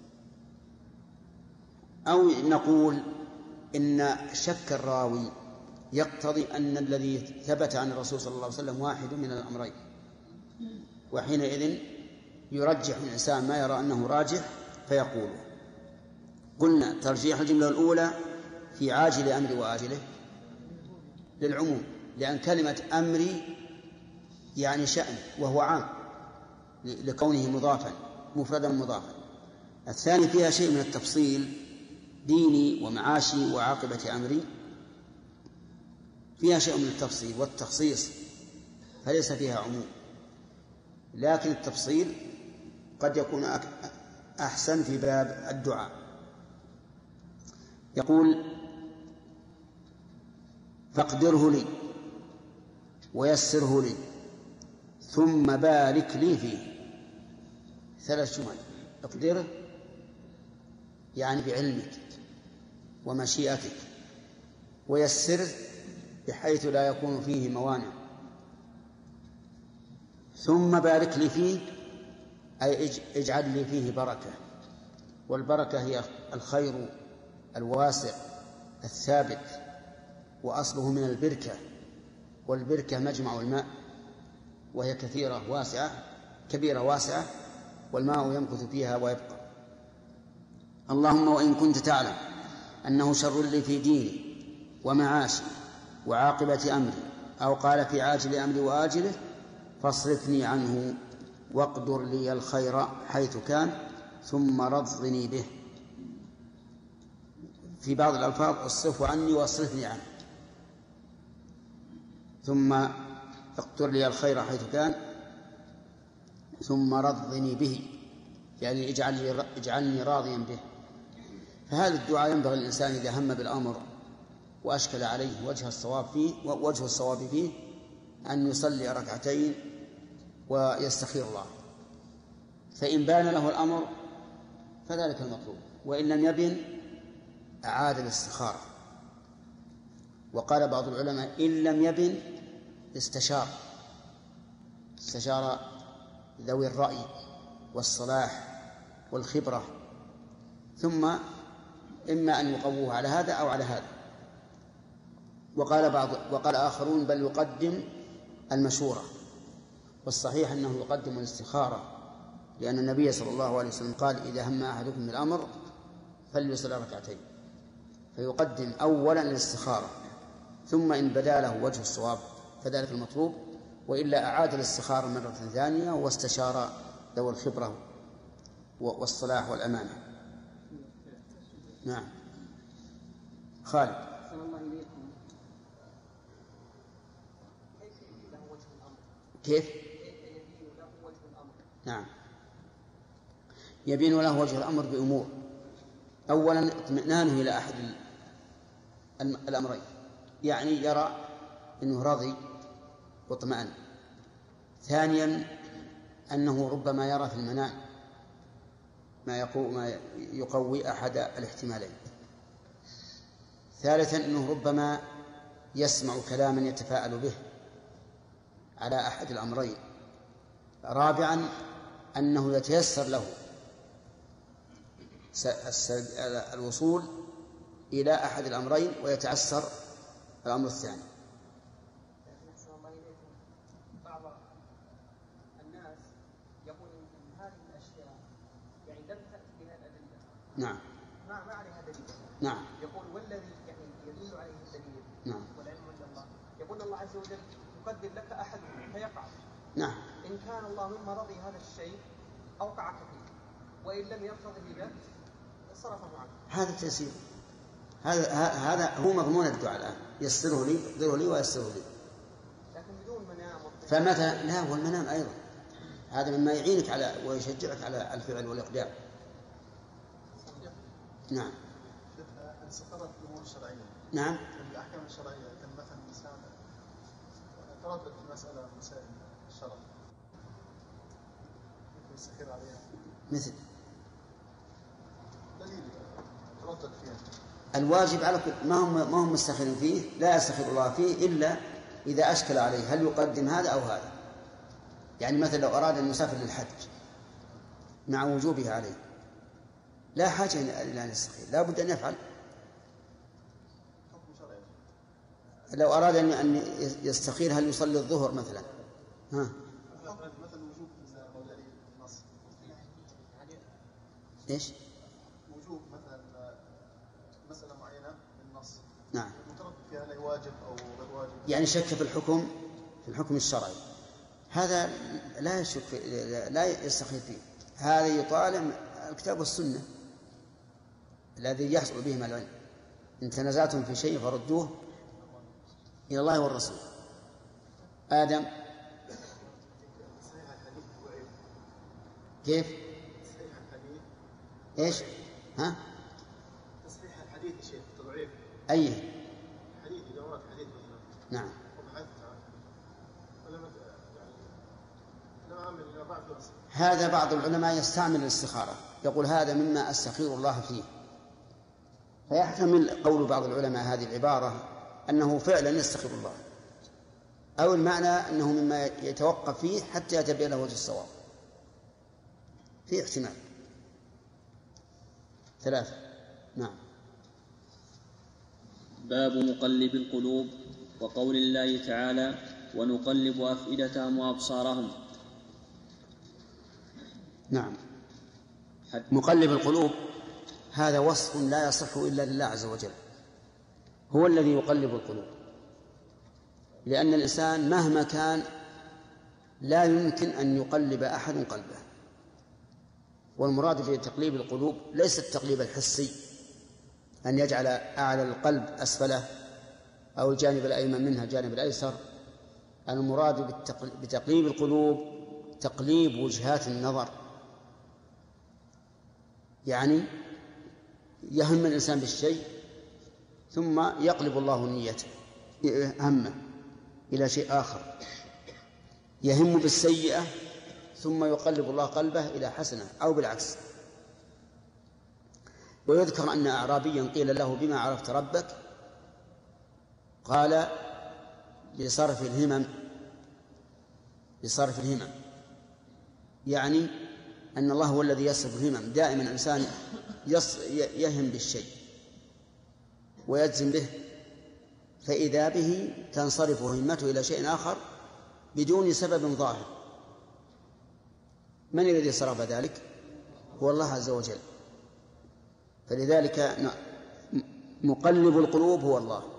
أو نقول إن شك الراوي يقتضي أن الذي ثبت عن الرسول صلى الله عليه وسلم واحد من الأمرين، وحينئذ يرجح الإنسان ما يرى أنه راجح فيقوله. قلنا ترجيح الجملة الأولى في عاجل أمري وآجله للعموم، لأن كلمة أمري يعني شأن وهو عام لكونه مضافا مفردا مضافا. الثاني فيها شيء من التفصيل، ديني ومعاشي وعاقبة أمري، فيها شيء من التفصيل والتخصيص فليس فيها عموم، لكن التفصيل قد يكون أحسن في باب الدعاء. يقول فاقدره لي ويسره لي ثم بارك لي فيه. ثلاث جمل: اقدره يعني بعلمك ومشيئتك، ويسره بحيث لا يكون فيه موانع، ثم بارك لي فيه أي اجعل لي فيه بركة. والبركة هي الخير الواسع الثابت، وأصله من البركة، والبركة مجمع الماء، وهي كثيرة واسعة كبيرة واسعة، والماء يمكث فيها ويبقى. اللهم وإن كنت تعلم أنه شر لي في ديني ومعاشي وعاقبة أمري، أو قال في عاجل أمري وآجله، فاصرفني عنه واقدر لي الخير حيث كان ثم رضني به. في بعض الألفاظ اصرفه عني واصرفني عنه، ثم اقدر لي الخير حيث كان ثم رضني به، يعني اجعلني, اجعلني راضيا به. فهذا الدعاء ينبغي الإنسان إذا هم بالأمر وأشكل عليه وجه الصواب فيه ووجه الصواب فيه أن يصلي ركعتين ويستخير الله، فإن بان له الأمر فذلك المطلوب، وإن لم يبن أعاد الاستخارة. وقال بعض العلماء إن لم يبن استشار استشار ذوي الرأي والصلاح والخبرة، ثم إما أن يقووه على هذا أو على هذا. وقال بعض وقال آخرون بل يقدم المشورة، والصحيح أنه يقدم الاستخارة، لأن النبي صلى الله عليه وسلم قال إذا هم أحدكم بالأمر فليصلي ركعتين، فيقدم أولا الاستخارة، ثم إن بدا له وجه الصواب فذلك المطلوب، وإلا أعاد الاستخارة مرة ثانية واستشار ذوي الخبرة والصلاح والأمانة. نعم. خالد. أحسن الله إليكم. كيف يبين له وجه الأمر؟ كيف؟ كيف يبين له وجه الأمر؟ نعم، يبين له وجه الأمر بأمور: أولا اطمئنانه إلى أحد الأمرين، يعني يرى أنه راضي واطمئن. ثانيا أنه ربما يرى في المنام ما يقوي أحد الاحتمالين. ثالثا أنه ربما يسمع كلاما يتفاءل به على أحد الأمرين. رابعا أنه يتيسر له الوصول إلى أحد الأمرين ويتعسر الأمر الثاني. بعض الناس يقول إن هذه الأشياء يعني لم تأتي بها الأدلة. نعم. ما ما عليها دليل. نعم. يقول والذي يعني يدل عليه الدليل. نعم. والعلم عند الله. يقول الله عز وجل يقدر لك أحد فيقع. نعم. إن كان الله مما رضي هذا الشيء أوقعك فيه، وإن لم يرتضه لك صرفه عنك. هذا التيسير، هذا هذا هو مضمون الدعاء الآن: يسره لي يقدره لي ويسره لي. لكن بدون منام. فمتى لا هو المنام أيضا هذا مما يعينك على ويشجعك على الفعل والإقدام. نعم. الاستخارة في الأمور الشرعية. نعم. الأحكام الشرعية كان مثلا إنسان تردد في مسألة من مسائل الشرع يستخير عليها، مثل دليل تردد فيها. الواجب على كل ما هم ما هم مستخيرين فيه لا يستخير الله فيه إلا إذا أشكل عليه هل يقدم هذا أو هذا. يعني مثلا لو أراد أن يسافر للحج مع وجوبه عليه لا حاجة إلى أن يستخير، لا بد أن يفعل. لو أراد أن يستخير هل يصلي الظهر مثلا، ها مثل وجوب النص إيش؟ وجوب مثلا مسألة معينة بالنص. نعم. متردد فيها لا واجب أو غير واجب، يعني شك في الحكم في الحكم الشرعي، هذا لا يشك لا يستخير فيه، هذا يطالب الكتاب والسنة الذي يحصل بهما العلم. إن تنازعتم في شيء فردوه إلى الله والرسول. آدم كيف؟ تصحيح الحديث إيش؟ ها؟ تصحيح الحديث يا شيخ تضعيف أي حديث إذا ورد حديث مثلا نعم وبحثت عنه ولا يعني لا أعمل إلى ضعف الأصل. هذا بعض العلماء يستعمل الاستخارة، يقول هذا مما أستخير الله فيه، فيحتمل قول بعض العلماء هذه العبارة أنه فعلا يستخير الله، أو المعنى أنه مما يتوقف فيه حتى يتبين له وجه الصواب، في احتمال. ثلاثة. نعم. باب مقلب القلوب وقول الله تعالى ونقلب أفئدتهم وأبصارهم. نعم. مقلب القلوب هذا وصف لا يصح إلا لله عز وجل، هو الذي يقلب القلوب، لأن الإنسان مهما كان لا يمكن أن يقلب أحد قلبه. والمراد في تقليب القلوب ليس التقليب الحسي أن يجعل أعلى القلب أسفله أو الجانب الأيمن منها الجانب الأيسر. المراد بتقليب القلوب تقليب وجهات النظر، يعني يهم الإنسان بالشيء ثم يقلب الله نيته همه إلى شيء آخر، يهم بالسيئة ثم يقلب الله قلبه إلى حسنة أو بالعكس. ويذكر أن أعرابيا قيل له بما عرفت ربك؟ قال لصرف الهمم، لصرف الهمم، يعني أن الله هو الذي يصرف الهمم. دائما الإنسان يهم بالشيء ويجزم به، فإذا به تنصرف همته إلى شيء آخر بدون سبب ظاهر. من الذي صرف ذلك؟ هو الله عز وجل. فلذلك مقلب القلوب هو الله.